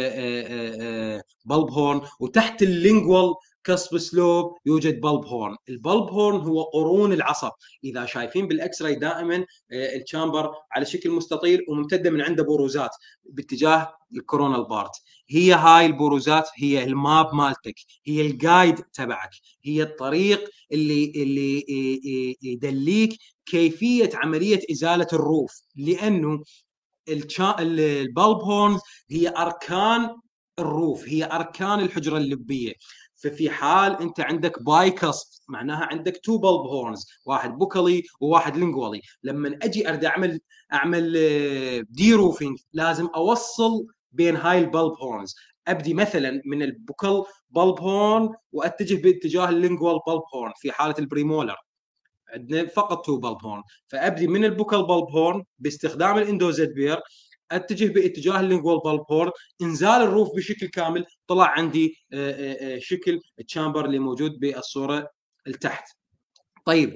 S2: بالب هورن، وتحت اللينجوال كسب سلوب يوجد بالب هورن. البالب هورن هو قرون العصب، اذا شايفين بالاكس راي دائما الشامبر على شكل مستطيل وممتده من عنده بروزات باتجاه الكورونال بارت. هي هاي البروزات هي الماب مالتك، هي الجايد تبعك، هي الطريق اللي يدليك كيفيه عمليه ازاله الروف، لانه البالب هورنز هي اركان الروف، هي اركان الحجره اللبيه. ففي حال انت عندك باي كاسب معناها عندك تو بالب هورنز، واحد بوكالي وواحد لينجوالي. لما اجي اريد اعمل دي روفينج لازم اوصل بين هاي البالب هورنز، ابدي مثلا من البوكال بالب هورن واتجه باتجاه اللينجوال بالب هورن. في حاله البريمولر عندنا فقط تو بالب هورن، فابدي من البوكال بالب هورن باستخدام الاندوزد بير، اتجه باتجاه اللينجوال بالب هورن، انزال الروف بشكل كامل، طلع عندي شكل التشامبر اللي موجود بالصوره التحت. طيب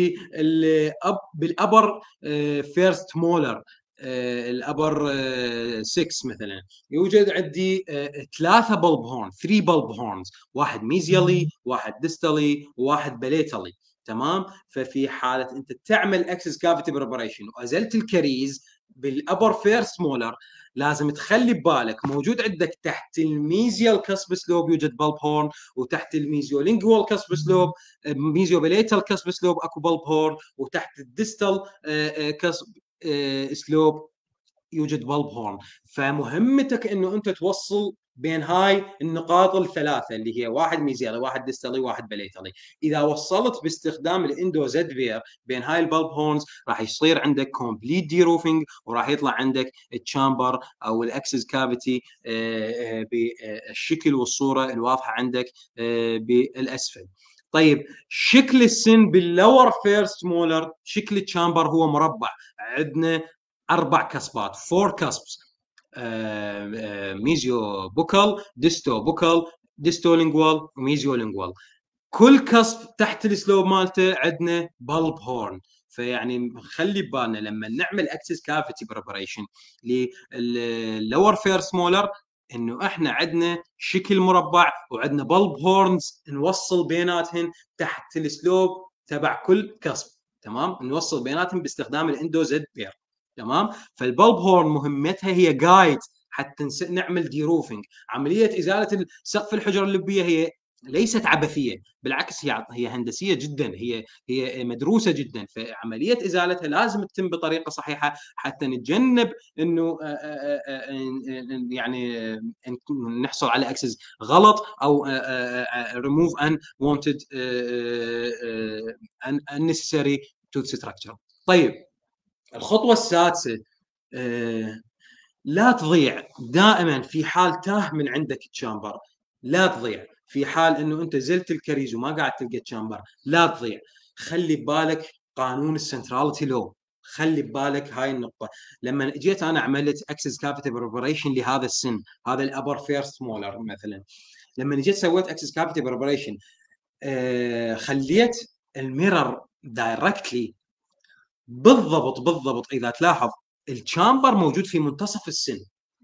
S2: بالابر فيرست مولر، الابر 6 مثلا، يوجد عندي 3 بلب هورن، 3 بلب هورنز، واحد ميزيالي، واحد ديستالي، وواحد بليتالي. تمام. ففي حاله انت تعمل اكسس كافيتي بريبريشن وازلت الكريز بالابر فيرست مولر، لازم تخلي ببالك موجود عندك تحت الميزيال كاسبس لوب يوجد بلب هورن، وتحت الميزيو لينجوال كاسبس لوب، ميزيو بليتال كاسبس لوب اكو بلب هورن، وتحت الديستال كاسب سلوب يوجد بلب هورن. فمهمتك انه انت توصل بين هاي النقاط الثلاثه اللي هي واحد ميزيالي، واحد ديستالي، واحد بليتالي. اذا وصلت باستخدام الاندو زد فير بين هاي البلب هورنز، راح يصير عندك كومبليت دي روفنج، وراح يطلع عندك التشامبر او الاكسس كافيتي بالشكل والصوره الواضحه عندك بالاسفل. طيب شكل السن باللور فيرست مولر، شكل التشامبر هو مربع، عندنا 4 كسبات، 4 كسبس، ميزيو بوكال، ديستو بوكال، ديستو لينجوال، وميزيو لينجوال. كل كسب تحت السلوب مالته عندنا بلب هورن. فيعني خلي ببالنا لما نعمل اكسس كافيتي بريبريشن للور فيرست مولر، انه احنا عندنا شكل مربع وعندنا بلب هورنز نوصل بيناتهم تحت السلوب تبع كل كسب. تمام. نوصل بيناتهم باستخدام الاندو زد بير. تمام. فالبلب هورن مهمتها هي جايد حتى نعمل دي روفنج. عمليه ازاله سقف الحجره اللبيه هي ليست عبثيه، بالعكس هي هندسيه جدا، هي مدروسه جدا. فعمليه ازالتها لازم تتم بطريقه صحيحه حتى نتجنب انه يعني نحصل على اكسس غلط او ريموف ان وونتد unnecessary tooth structure. طيب الخطوه السادسه، لا تضيع دائما في حال تاه من عندك التشامبر، لا تضيع في حال انه انت زلت الكريز وما قاعد تلقى التشامبر، لا تضيع. خلي ببالك قانون السنتراليتي لو، خلي ببالك هاي النقطه. لما جيت انا عملت اكسس كافيتي بريبريشن لهذا السن، هذا الابر فيرست مولر مثلا، لما جيت سويت اكسس كافيتي بريبريشن خليت الميرور دايركتلي بالضبط اذا تلاحظ التشامبر موجود في منتصف السن.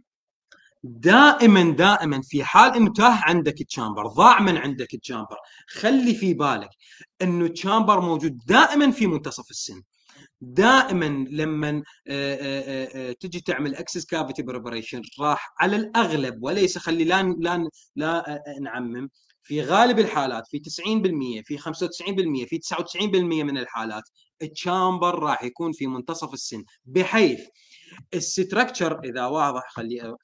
S2: دائما في حال انه تاه عندك التشامبر، ضاع من عندك التشامبر، خلي في بالك انه التشامبر موجود دائما في منتصف السن. دائما لما تجي تعمل اكسس كافيتي بريبريشن راح على الاغلب، وليس خلي لا نعمم، في غالب الحالات، في 90%، في 95%، في 99% من الحالات التشامبر راح يكون في منتصف السن، بحيث الستركتشر اذا واضح خلي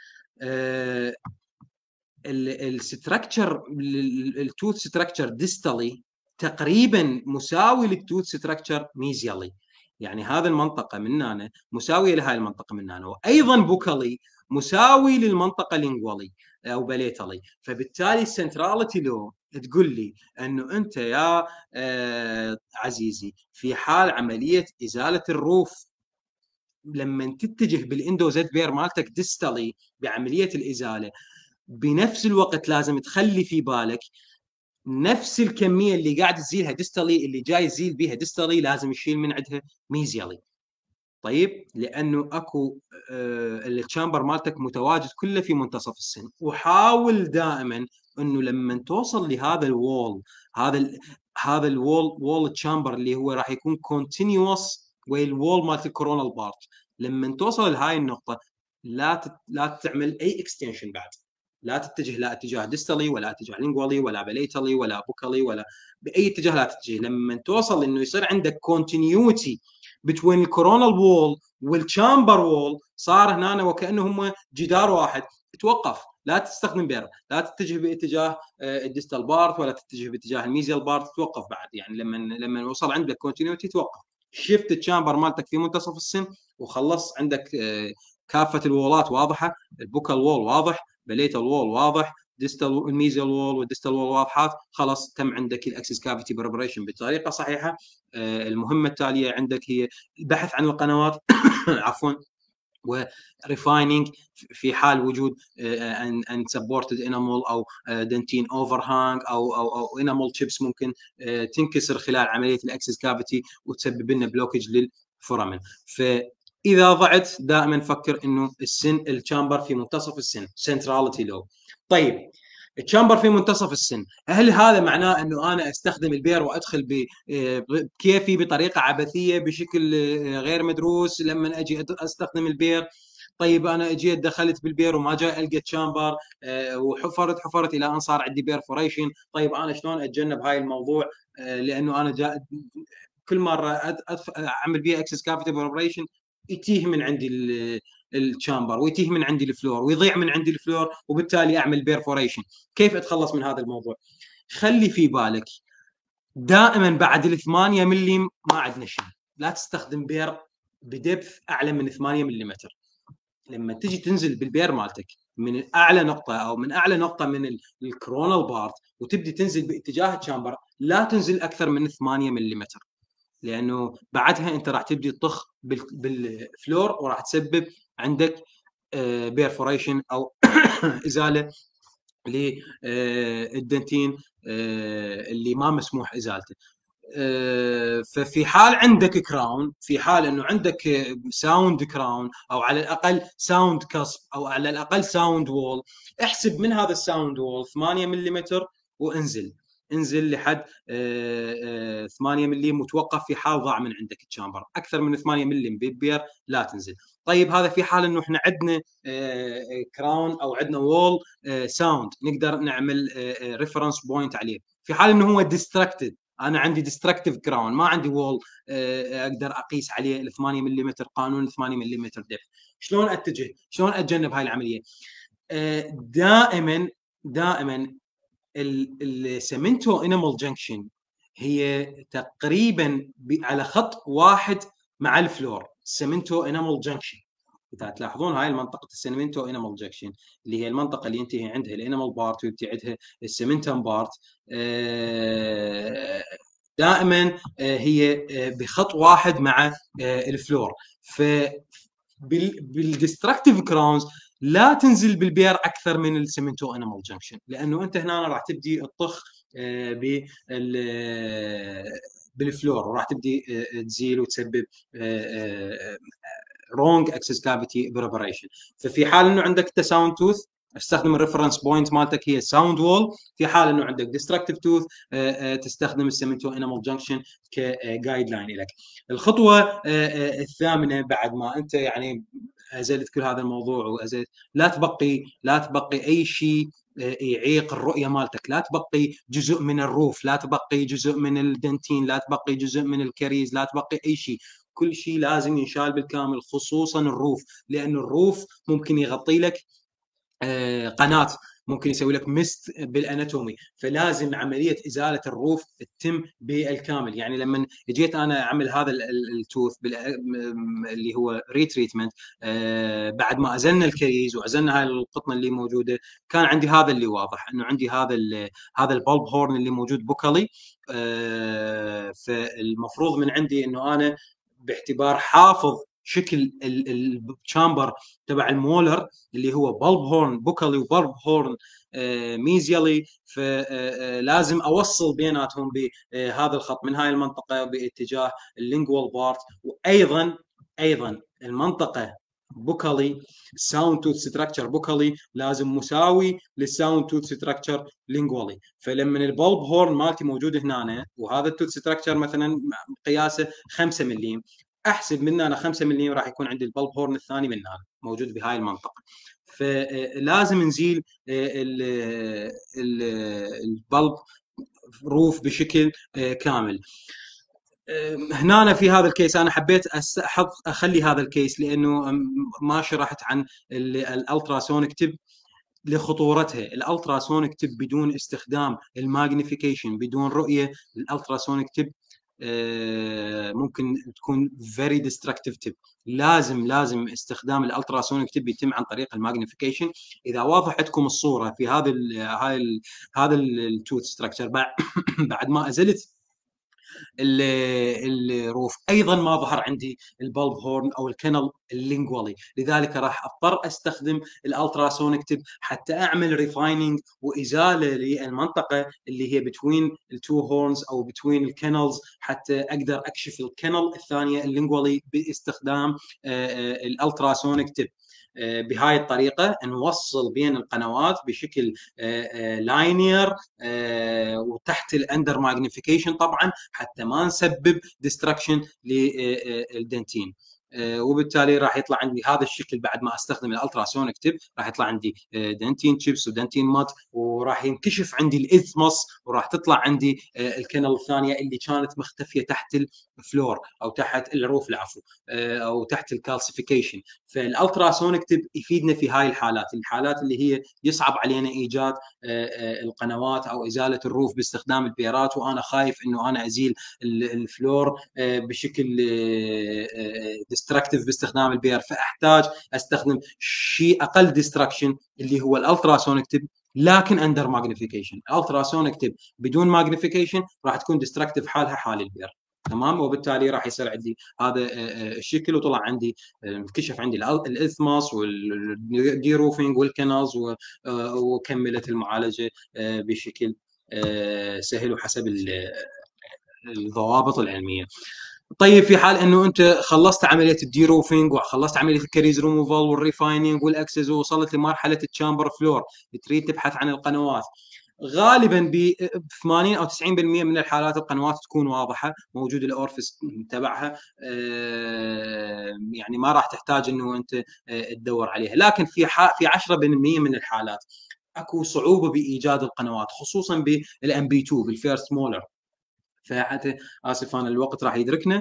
S2: الستركتشر، التوث ستركتشر ديستالي تقريبا مساوي للتوث ستركتشر ميزيالي. يعني هذا المنطقه من هنا مساويه لهاي المنطقه من هنا، وايضا بوكالي مساوي للمنطقه لينجوالي او بليتالي. فبالتالي السنتراليتي لو تقول لي انه انت يا عزيزي في حال عمليه ازاله الروف، لما تتجه بالاندو زد بير مالتك ديستالي بعمليه الازاله، بنفس الوقت لازم تخلي في بالك نفس الكميه اللي قاعد تزيلها ديستالي، اللي جاي يزيل بها ديستالي لازم يشيل من عندها ميزيالي. طيب لانه اكو التشامبر مالتك متواجد كله في منتصف السن. وحاول دائما انه لما توصل لهذا الوول، هذا الوول تشامبر اللي هو راح يكون كونتينيوس ويا الوول مالت الكورونال بارت، لما توصل لهاي النقطه لا تعمل اي اكستنشن بعد، لا تتجه لا اتجاه ديستالي ولا اتجاه لينجوالي ولا بليتالي ولا بوكالي ولا باي اتجاه لا تتجه. لما توصل انه يصير عندك كونتينيوتي بين الكورونال وول والتشامبر وول، صار هنا وكانه هم جدار واحد، توقف، لا تستخدم بير، لا تتجه باتجاه الديستال بارت ولا تتجه باتجاه الميزيال بارت، توقف بعد. يعني لما وصل عندك كونتينيوتي توقف، شفت التشامبر مالتك في منتصف السن وخلص عندك كافه الوولات واضحه، البوكال وول واضح، بليتال وول واضح، ديستال الميزيال وول والديستال وول واضحات، خلاص تم عندك الاكسس كافيتي بريبريشن بطريقه صحيحه. المهمه التاليه عندك هي البحث عن القنوات عفوا وريفايننج في حال وجود ان سبورتد انامل او دنتين اوفرهانج او انامل تشيبس ممكن تنكسر خلال عمليه الاكسس كافيتي وتسبب لنا بلوكج للفورامين. فاذا ضعت دائما فكر انه السن الشامبر في منتصف السن، سنتراليتي لو. طيب الشامبر في منتصف السن، هل هذا معناه انه انا استخدم البير وادخل بكيفي بطريقه عبثيه بشكل غير مدروس لما اجي استخدم البير؟ طيب انا اجيت دخلت بالبير وما جاي القى تشامبر وحفرت الى ان صار عندي بيرفوريشن. طيب انا شلون اتجنب هاي الموضوع؟ لانه انا كل مره اعمل بيها اكسس كافيتي بريبريشن يتيه من عندي الشامبر ويتيه من عندي الفلور ويضيع من عندي الفلور وبالتالي اعمل بيرفوريشن. كيف اتخلص من هذا الموضوع؟ خلي في بالك دائما بعد ال 8 ملم ما عندنا شيء، لا تستخدم بير بدبث اعلى من 8 ملم. لما تجي تنزل بالبير مالتك من اعلى نقطه او من اعلى نقطه من الكرونال بارت وتبدي تنزل باتجاه الشامبر، لا تنزل اكثر من 8 ملم، لانه بعدها انت راح تبدي تطخ بالفلور وراح تسبب عندك بيرفوريشن او ازاله للدنتين اللي ما مسموح ازالته. ففي حال عندك كراون، في حال انه عندك ساوند كراون او على الاقل ساوند كسب او على الاقل ساوند وول، احسب من هذا الساوند وول 8 ملم انزل لحد 8 ملم وتوقف في حال ضاع من عندك الشامبر. اكثر من 8 ملم بالبير لا تنزل. طيب هذا في حال انه احنا عندنا كراون او عندنا وول ساوند نقدر نعمل ريفرنس بوينت عليه. في حال انه هو ديستراكتد، انا عندي ديستركتيف كراون ما عندي وول اقدر اقيس عليه ال 8 ملم قانون 8 ملم دبث، شلون اتجه؟ شلون اتجنب هاي العمليه؟ دائما السمنتو انيمال جنكشن هي تقريبا على خط واحد مع الفلور. السمنتو انيمال جنكشن اذا تلاحظون هاي المنطقه السمنتو انيمال جنكشن اللي هي المنطقه اللي ينتهي عندها الانيمال بارت ويبتدي عندها السمنتم بارت، دائما هي بخط واحد مع الفلور. ف بالديستركتيف كراونز لا تنزل بالبير اكثر من السمنتو انيمال جنكشن، لانه انت هنا راح تبدي تطخ بالفلور وراح تبدي تزيل وتسبب رونج اكسس كافيتي بريبريشن. ففي حال انه عندك ساوند توث استخدم الريفرنس بوينت مالتك هي ساوند وول. في حال انه عندك ديستركتيف توث تستخدم السمنتو انيمال جنكشن كجايد لاين لك. الخطوه الثامنه بعد ما انت يعني ازلت كل هذا الموضوع وازلت، لا تبقي اي شيء يعيق الرؤيه مالتك، لا تبقي جزء من الروف، لا تبقي جزء من الدنتين، لا تبقي جزء من الكريز، لا تبقي اي شيء. كل شيء لازم ينشال بالكامل خصوصا الروف، لأن الروف ممكن يغطي لك قناة، ممكن يسوي لك مست بالاناتومي. فلازم عمليه ازاله الروف تتم بالكامل. يعني لما جيت انا اعمل هذا التوث اللي هو ريتريتمنت بعد ما ازلنا الكريز وازلنا هاي القطنه اللي موجوده، كان عندي هذا اللي واضح انه عندي هذا البلب هورن اللي موجود بوكالي. فالمفروض من عندي انه انا باعتبار حافظ شكل الشامبر تبع المولر اللي هو بلب هورن بوكالي وبلب هورن ميزيالي، فلازم اوصل بيناتهم بهذا الخط من هاي المنطقه باتجاه اللينجوال بارت. وايضا المنطقه بوكالي الساوند توث ستراكشر بوكالي لازم مساوي للساوند توث ستراكشر لينجوالي. فلما البلب هورن مالتي موجود هنا وهذا التوث ستراكشر مثلا قياسه 5 ملم، احسب من هنا 5 ملم راح يكون عندي البلب هورن الثاني من هنا موجود بهاي المنطقه. فلازم نزيل البلب روف بشكل كامل. هنا في هذا الكيس انا حبيت اخلي هذا الكيس لانه ما شرحت عن الالتراسونيك تب لخطورتها. الالتراسونيك تب بدون استخدام الماجنيفيكيشن، بدون رؤيه الالتراسونيك تب ممكن تكون very destructive tip. لازم استخدام الالتراسونيك تب يتم عن طريق الماجنيفيكيشن. اذا واضح عندكم الصوره في هذا التوث ستراكشر بعد ما ازلت الروف. ايضا ما ظهر عندي البلب هورن او الكنل اللينجوالي، لذلك راح اضطر استخدم الالتراسونيك تيب حتى اعمل ريفايننج وازاله للمنطقه اللي هي بتوين التو هورنز او بتوين الكنلز، حتى اقدر اكشف الكنل الثانيه اللينجوالي باستخدام الالتراسونيك تيب. بهاي الطريقه نوصل بين القنوات بشكل لاينير وتحت الاندر ماجنيفيكيشن طبعا، حتى ما نسبب ديستركشن للدنتين. وبالتالي راح يطلع عندي هذا الشكل بعد ما استخدم الالتراسونيك تيب، راح يطلع عندي دنتين تشيبس ودنتين مات، وراح ينكشف عندي الاثموس، وراح تطلع عندي الكنل الثانيه اللي كانت مختفيه تحت الفلور او تحت الروف العفو، او تحت الكالسيفيكيشن. فالالتراسونيك تيب يفيدنا في هاي الحالات اللي هي يصعب علينا ايجاد القنوات او ازاله الروف باستخدام البيرات، وانا خايف انه انا ازيل الفلور بشكل ديستركتيف باستخدام البير، فاحتاج استخدم شيء اقل ديستركشن اللي هو الالتراسونيك تيب، لكن اندر ماجنيفيكيشن. الالتراسونيك تيب بدون ماجنيفيكيشن راح تكون ديستركتيف حالها حال البير، تمام. وبالتالي راح يصير عندي هذا الشكل، وطلع عندي انكشف عندي الاثماس والدي روفينج والكنالز، وكملت المعالجه بشكل سهل وحسب الضوابط العلميه. طيب في حال انه انت خلصت عمليه الدي روفينج وخلصت عمليه الكريز ريموفال والريفايننج والاكسس ووصلت لمرحله التشامبر فلور، تريد تبحث عن القنوات. غالبا ب 80 او 90% من الحالات القنوات تكون واضحه، موجود الاورفس تبعها، يعني ما راح تحتاج انه انت تدور عليها. لكن في 10% من الحالات اكو صعوبه بايجاد القنوات، خصوصا بالام بي 2 بالفيرست مولر. فحتى اسف انا الوقت راح يدركنا،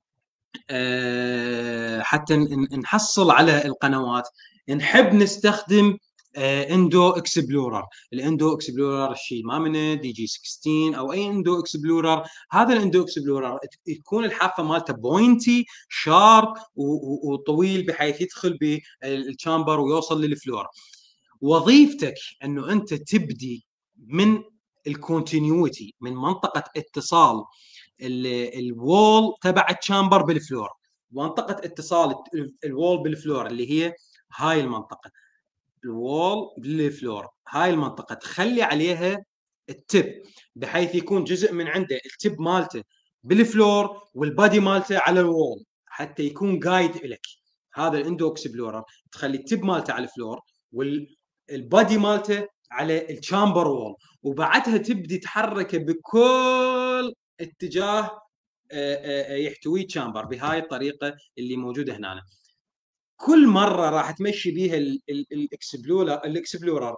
S2: حتى نحصل على القنوات نحب نستخدم اندو اكسبلورر. الاندو اكسبلورر الشيء ما منه دي جي 16 او اي اندو اكسبلورر. هذا الاندو اكسبلورر تكون الحافه مالته بوينتي شارب وطويل بحيث يدخل بالشامبر ويوصل للفلور. وظيفتك انه انت تبدي من الكونتينيوتي، من منطقه اتصال الوول تبع الشامبر بالفلور، منطقه اتصال الوول بالفلور اللي هي هاي المنطقه، الوول بالفلور هاي المنطقه تخلي عليها التب، بحيث يكون جزء من عنده التب مالته بالفلور والبادي مالته على الوول، حتى يكون جايد لك. هذا الاندو اكسبلورر تخلي التب مالته على الفلور والبادي مالته على الشامبر وول، وبعدها تبدي تحركه بكل اتجاه يحتويه تشامبر بهاي الطريقه اللي موجوده هنا. كل مره راح تمشي بيها الاكسبلورر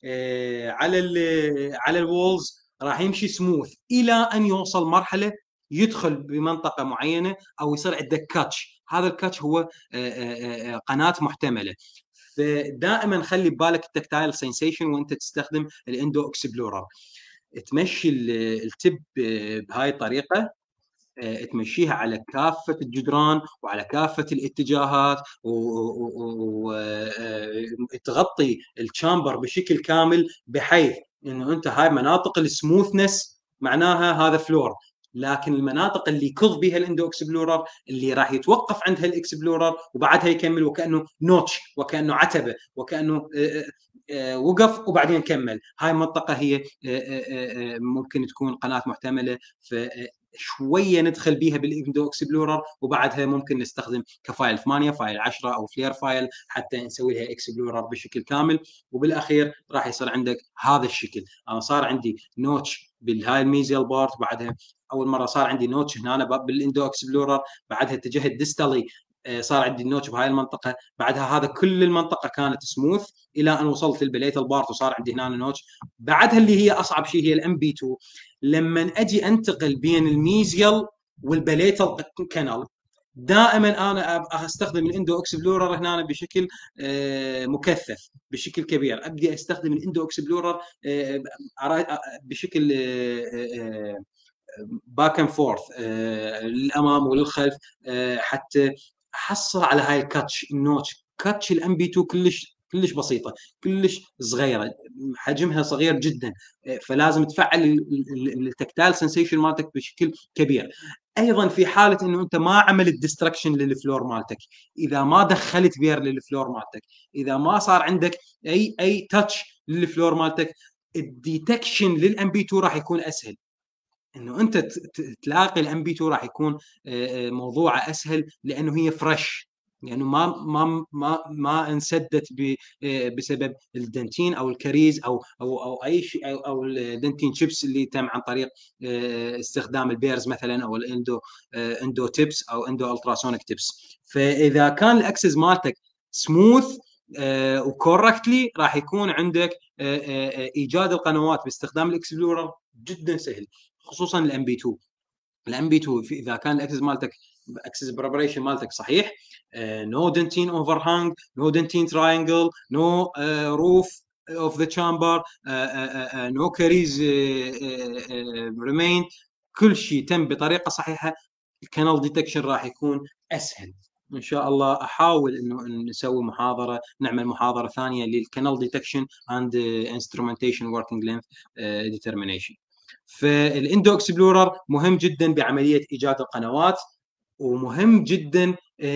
S2: على الوولز راح يمشي سموث الى ان يوصل مرحله يدخل بمنطقه معينه او يصير عنده كاتش. هذا الكاتش هو قناه محتمله. فدائما خلي ببالك التكتايل سensation وانت تستخدم الاندو اكسبلورر. تمشي التب بهاي الطريقه، تمشيها على كافه الجدران وعلى كافه الاتجاهات، وتغطي الشامبر بشكل كامل، بحيث انه انت هاي مناطق السموثنس معناها هذا فلور، لكن المناطق اللي يكظ بها الاندو اكسبلورر اللي راح يتوقف عندها الاكسبلورر وبعدها يكمل وكانه نوتش وكانه عتبه وكانه وقف وبعدين كمل، هاي المنطقه هي ممكن تكون قناه محتمله. شويه ندخل بيها بالاندو اكسبلورر وبعدها ممكن نستخدم كفايل 8 فايل 10 او فلير فايل حتى نسوي لها اكسبلورر بشكل كامل. وبالاخير راح يصير عندك هذا الشكل. انا صار عندي نوتش بالهاي الميزيال بارت، بعدها اول مره صار عندي نوتش هنا بالاندو اكسبلورر، بعدها اتجهت ديستالي صار عندي النوتش بهاي المنطقه، بعدها هذا كل المنطقه كانت سموث الى ان وصلت للبليتال بارت وصار عندي هنا نوتش. بعدها اللي هي اصعب شيء هي الام بي 2. لما اجي انتقل بين الميزيال والبليتال كانال، دائما انا استخدم الاندو اكسبلورر هنا بشكل مكثف بشكل كبير. ابدي استخدم الاندو اكسبلورر بشكل باك اند فورث للامام وللخلف حتى احصل على هاي الكاتش النوتش. كاتش الام بي 2 كلش كلش بسيطه، كلش صغيره، حجمها صغير جدا، فلازم تفعل التكتايل سنسيشن مالتك بشكل كبير. ايضا في حاله انه انت ما عملت ديستركشن للفلور مالتك، اذا ما دخلت بير للفلور مالتك، اذا ما صار عندك اي تاتش للفلور مالتك، الديتكشن للام بي 2 راح يكون اسهل. انه انت تلاقي الام بي 2 راح يكون موضوعه اسهل، لانه هي فريش، لانه ما انسدت بسبب الدنتين او الكريز او اي شيء، او الدنتين شيبس اللي تم عن طريق استخدام البيرز مثلا، او الاندو تيبس او اندو التراسونيك تيبس. فاذا كان الاكسس مالتك سموث وكوركتلي، راح يكون عندك ايجاد القنوات باستخدام الاكسبلورر جدا سهل، خصوصا الام بي 2. الام بي 2 اذا كان الاكسس مالتك، اكسس بريبريشن مالتك صحيح، نو دنتين اوفر هانج، نو دنتين تراينجل، نو روف اوف ذا تشامبر، نو كاريز ريمين، كل شيء تم بطريقه صحيحه، الكانال ديتكشن راح يكون اسهل. ان شاء الله احاول انه نسوي محاضره، نعمل محاضره ثانيه للكانال ديتكشن اند انسترومنتيشن وركينج لينث ديترمينيشن. فالاندو اكسبلورر مهم جدا بعمليه ايجاد القنوات، ومهم جدا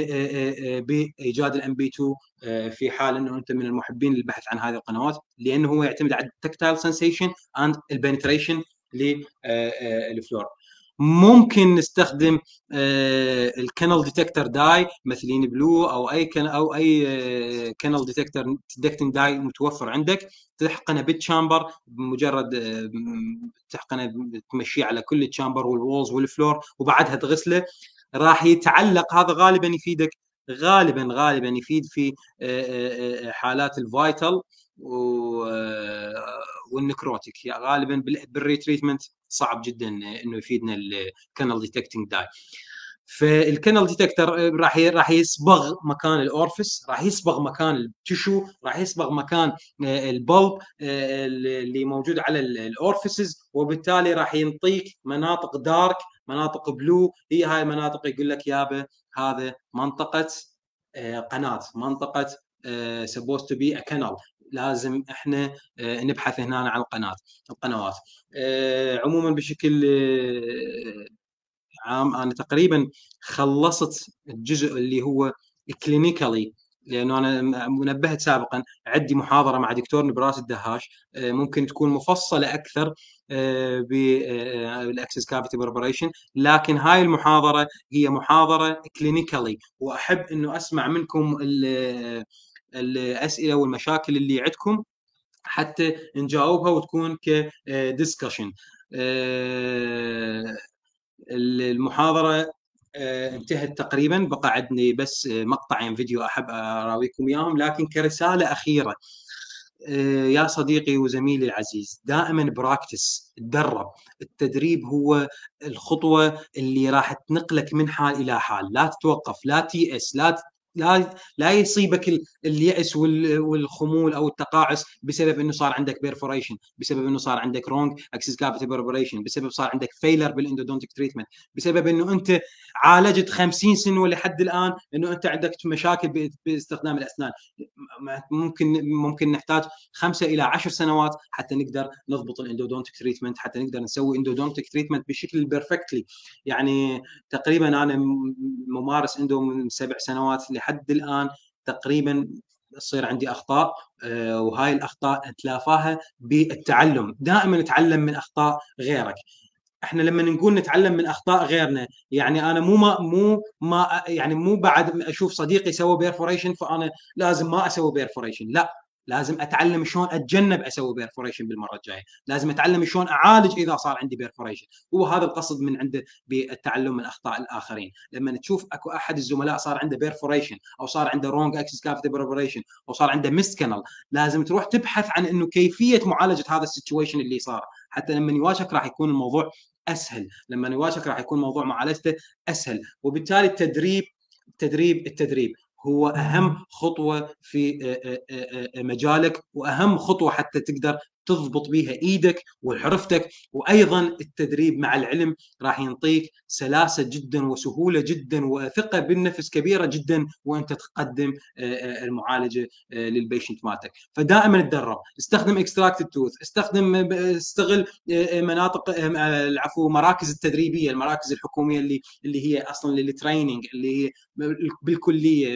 S2: بايجاد الام بي 2 في حال انه انت من المحبين للبحث عن هذه القنوات، لانه هو يعتمد على التكتايل سنسيشن اند البنتريشن للفلور. ممكن نستخدم الكانال ديتكتور داي مثلين بلو، او اي كانال ديتكتنج داي متوفر عندك، تحقنه بالتشامبر، بمجرد تحقنه تمشيه على كل التشامبر والوولز والفلور، وبعدها تغسله، راح يتعلق. هذا غالبا يفيدك، غالبا يفيد في حالات الفايتال والنكروتيك. يعني غالبا بالريتريتمنت صعب جدا انه يفيدنا الكانال ديتكتنج داي. فالكانال ديتكتور راح يصبغ مكان الاورفس، راح يصبغ مكان التشو، راح يصبغ مكان البلب اللي موجود على الاورفسز، وبالتالي راح ينطيك مناطق دارك، مناطق بلو. هي هاي المناطق يقول لك يابا هذا منطقه قناه، منطقه supposed to be a canal، لازم احنا نبحث هنا عن القنوات. عموما بشكل عام انا تقريبا خلصت الجزء اللي هو كلينيكالي، لانه انا منبهت سابقا عندي محاضره مع دكتور نبراس الدهاش ممكن تكون مفصله اكثر بالاكسس كافيتي بريبريشن، لكن هاي المحاضره هي محاضره كلينيكالي، واحب انه اسمع منكم الاسئله والمشاكل اللي عندكم حتى نجاوبها وتكون كدiscussion. المحاضرة انتهت تقريبا، بقى عندي بس مقطعين فيديو أحب أراويكم إياهم. لكن كرسالة أخيرة يا صديقي وزميلي العزيز، دائما براكتس، تدرب. التدريب هو الخطوة اللي راح تنقلك من حال إلى حال. لا تتوقف، لا تيأس، لا يصيبك اليأس والخمول او التقاعس بسبب انه صار عندك بيرفوريشن، بسبب انه صار عندك رونج اكسس كافيتي بريبريشن، بسبب صار عندك فيلر بالاندودونتيك تريتمنت، بسبب انه انت عالجت 50 سنه لحد الان انه انت عندك مشاكل باستخدام الاسنان. ممكن نحتاج 5 إلى 10 سنوات حتى نقدر نضبط الاندودونتيك تريتمنت، حتى نقدر نسوي اندودونتيك تريتمنت بشكل بيرفكتلي. يعني تقريبا انا ممارس اندو من 7 سنوات لحد الان، تقريبا تصير عندي اخطاء، وهاي الاخطاء نتلافاها بالتعلم. دائما نتعلم من اخطاء غيرك. احنا لما نقول نتعلم من اخطاء غيرنا، يعني انا مو بعد اشوف صديقي سوى بيرفوريشن فانا لازم ما اسوي بيرفوريشن، لا، لازم اتعلم شلون اتجنب اسوي بيرفوريشن بالمره الجايه، لازم اتعلم شلون اعالج اذا صار عندي بيرفوريشن. هو هذا القصد من عنده بالتعلم من اخطاء الاخرين. لما تشوف اكو احد الزملاء صار عنده بيرفوريشن، او صار عنده رونج اكسس كافيتي بريبريشن، او صار عنده ميس كانال، لازم تروح تبحث عن انه كيفيه معالجه هذا السيتويشن اللي صار، حتى لما يواجهك راح يكون الموضوع اسهل، لما يواجهك راح يكون موضوع معالجته اسهل. وبالتالي التدريب هو اهم خطوه في مجالك، واهم خطوه حتى تقدر تضبط بيها ايدك وحرفتك. وايضا التدريب مع العلم راح ينطيك سلاسه جدا وسهوله جدا وثقه بالنفس كبيره جدا وانت تقدم المعالجه للبيشنت مالتك. فدائما تدرب، استخدم اكستراكتد توث، استغل مناطق العفو مراكز التدريبيه، المراكز الحكوميه اللي هي اصلا للتريننج، اللي هي بالكليه،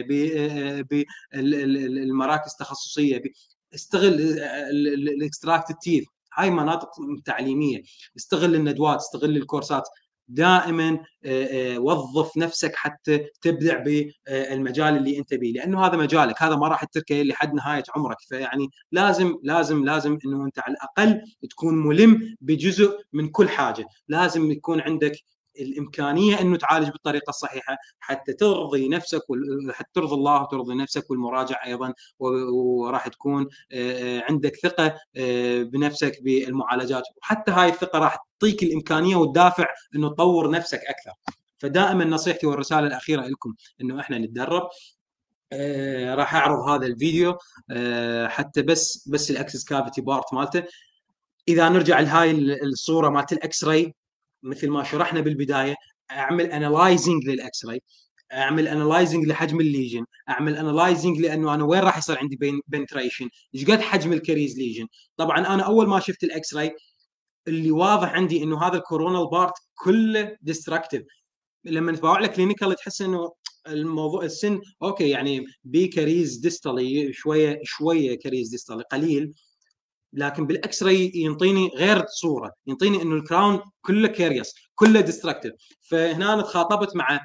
S2: بالمراكز التخصصيه. استغل الاكستراكتد تيث، هاي مناطق تعليميه. استغل الندوات، استغل الكورسات. دائما وظف نفسك حتى تبدع بالمجال اللي انت بيه، لانه هذا مجالك، هذا ما راح تتركه لحد نهايه عمرك. فيعني لازم انه انت على الاقل تكون ملم بجزء من كل حاجه. لازم يكون عندك الامكانيه انه تعالج بالطريقه الصحيحه حتى ترضي نفسك وحتى ترضي الله وترضي نفسك والمراجع ايضا، وراح تكون عندك ثقه بنفسك بالمعالجات، وحتى هاي الثقه راح تعطيك الامكانيه والدافع انه تطور نفسك اكثر. فدائما نصيحتي والرساله الاخيره لكم انه احنا نتدرب. راح اعرض هذا الفيديو حتى بس الاكسس كافيتي بارت مالته. اذا نرجع لهاي الصوره مالت الاكس راي مثل ما شرحنا بالبدايه، اعمل انالايزنج للاكس راي، اعمل انالايزنج لحجم الليجن، اعمل انالايزنج لانه انا وين راح يصير عندي بنتريشن، ايش قد حجم الكريز ليجن. طبعا انا اول ما شفت الاكس راي اللي واضح عندي انه هذا الكورونال بارت كله ديستركتيف. لما تباوع لك كلينيكال تحس انه الموضوع السن اوكي، يعني بي كريز ديستالي، شويه كريز ديستالي قليل، لكن بالاكس راي ينطيني غير صوره، ينطيني انه الكراون كله كيريوس، كله ديستركتيف. فهنا انا تخاطبت مع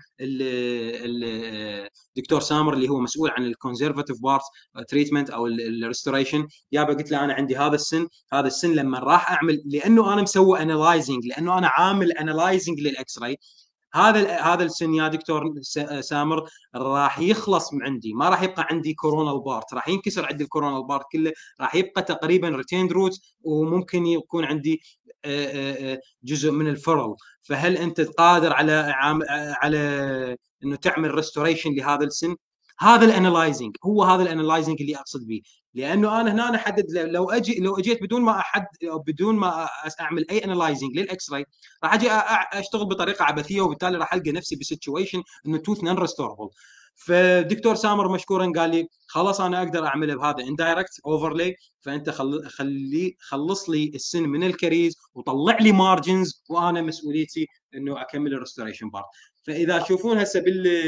S2: الدكتور سامر اللي هو مسؤول عن الكونزرفاتيف بارت تريتمنت او الريستوريشن. يابا قلت له انا عندي هذا السن لما راح اعمل، لانه انا مسوي انالايزنج، لانه انا عامل انالايزنج للاكس راي، هذا السن يا دكتور سامر راح يخلص من عندي، ما راح يبقى عندي كورونال بارت، راح ينكسر عندي الكورونال بارت كله، راح يبقى تقريبا ريتيند روت، وممكن يكون عندي جزء من الفرل. فهل انت قادر على انه تعمل ريستوريشن لهذا السن؟ هذا الانالايزنج، هو هذا الانالايزنج اللي اقصد به. لانه انا هنا احدد، لو اجيت بدون ما بدون ما اعمل اي انالايزنج للاكس راي، راح اجي اشتغل بطريقه عبثيه، وبالتالي راح القى نفسي بسيتويشن انه توث نون ريستوربل. فالدكتور سامر مشكورا قال لي خلاص انا اقدر اعمله بهذا اندايركت اوفرلي، فانت خلص لي السن من الكريز وطلع لي مارجنز، وانا مسؤوليتي انه اكمل الريستوريشن بارت. فاذا تشوفون هسه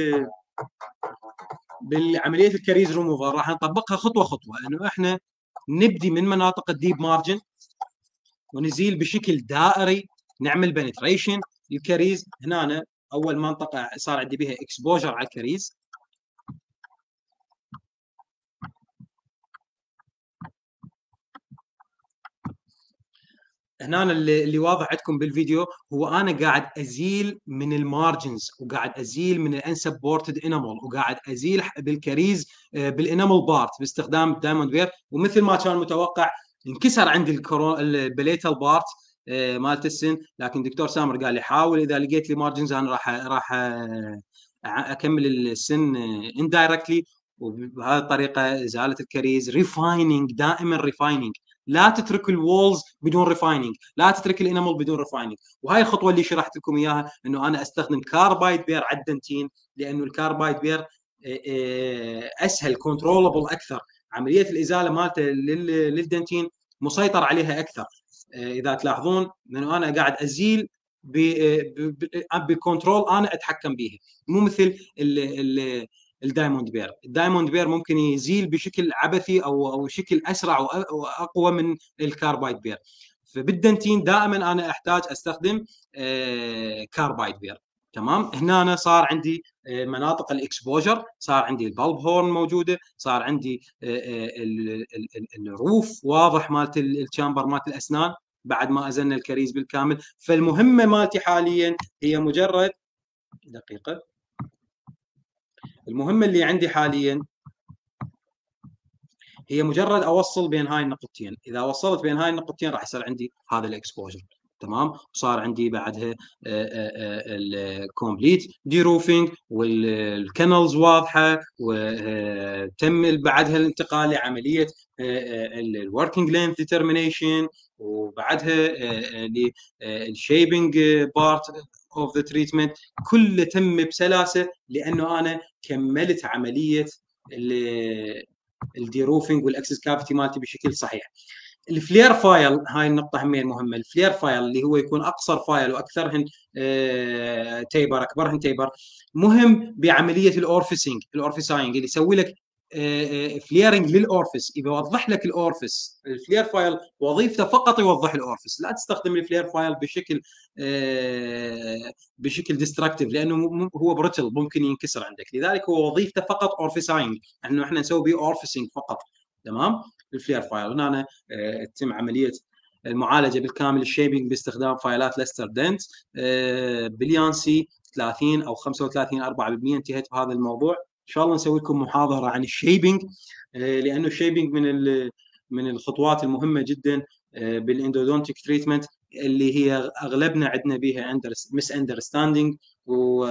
S2: بالعمليه الكريز ريموفر راح نطبقها خطوه خطوه، انه احنا نبدي من مناطق الديب مارجن ونزيل بشكل دائري، نعمل بنتريشن الكريز. هنا أنا اول منطقه صار عندي بها اكسبوجر على الكريز، هنا اللي واضح عندكم بالفيديو هو انا قاعد ازيل من المارجنز، وقاعد ازيل من الانسبورتد انيمال، وقاعد ازيل بالكريز بالانيمال بارت باستخدام الدايموند بير. ومثل ما كان متوقع انكسر عندي البليتال بارت مالت السن، لكن دكتور سامر قال لي حاول اذا لقيت لي مارجنز انا راح اكمل السن اندايركتلي، وبهذه الطريقه ازاله الكريز. ريفايننج، دائما ريفايننج، لا تترك الوولز بدون ريفايننج، لا تترك الانيمال بدون ريفايننج. وهاي الخطوه اللي شرحت لكم اياها، انه انا استخدم كاربايد بير على الدنتين، لانه الكاربايد بير اسهل، كنترولبل اكثر، عمليه الازاله مالته للدنتين مسيطر عليها اكثر. اذا تلاحظون انه انا قاعد ازيل بكنترول انا اتحكم بيها، مو مثل الدايموند بير. الدايموند بير ممكن يزيل بشكل عبثي او شكل اسرع واقوى من الكاربايد بير. فبالدنتين دائما انا احتاج استخدم كاربايد بير. تمام. هنا أنا صار عندي مناطق الاكسبوجر، صار عندي البلب هورن موجوده، صار عندي الروف واضح مالت الشامبر مالت الاسنان بعد ما ازلنا الكريز بالكامل. فالمهمه مالتي حاليا هي مجرد دقيقه، المهمه اللي عندي حاليا هي مجرد اوصل بين هاي النقطتين. اذا وصلت بين هاي النقطتين راح يصير عندي هذا الاكسبوجر. تمام. وصار عندي بعدها الكومبليت دي روفينج والكنلز واضحه، وتم بعدها الانتقال لعمليه الوركينج لينث ديترمينيشن، وبعدها للشيبنج بارت اوف ذا تريتمنت. كله تم بسلاسه لانه انا كملت عمليه الديروفينج والاكسس كافيتي مالتي بشكل صحيح. الفلير فايل، هاي النقطة همين مهمة. الفلير فايل اللي هو يكون أقصر فايل وأكثرهن تيبر، أكبرهن تيبر، مهم بعملية الأورفيسينج اللي يسوي لك فليرنج للأورفيس. إذا وضح لك الأورفيس، الفلير فايل وظيفته فقط يوضح الأورفيس. لا تستخدم الفلير فايل بشكل ديستركتيف، لأنه هو برتل ممكن ينكسر عندك. لذلك هو وظيفته فقط أورفيساينج، إنه إحنا نسوي به أورفيسينج فقط. تمام. الفلير فايل هنا تتم عمليه المعالجه بالكامل الشيبنج باستخدام فايلات ليستر دنت باليانسي 30 او 35 4%. انتهيت بهذا الموضوع. ان شاء الله نسوي لكم محاضره عن الشيبنج، لانه الشيبنج من الخطوات المهمه جدا بالاندودونتيك تريتمنت، اللي هي اغلبنا عندنا بها مس اندرستاندينج، و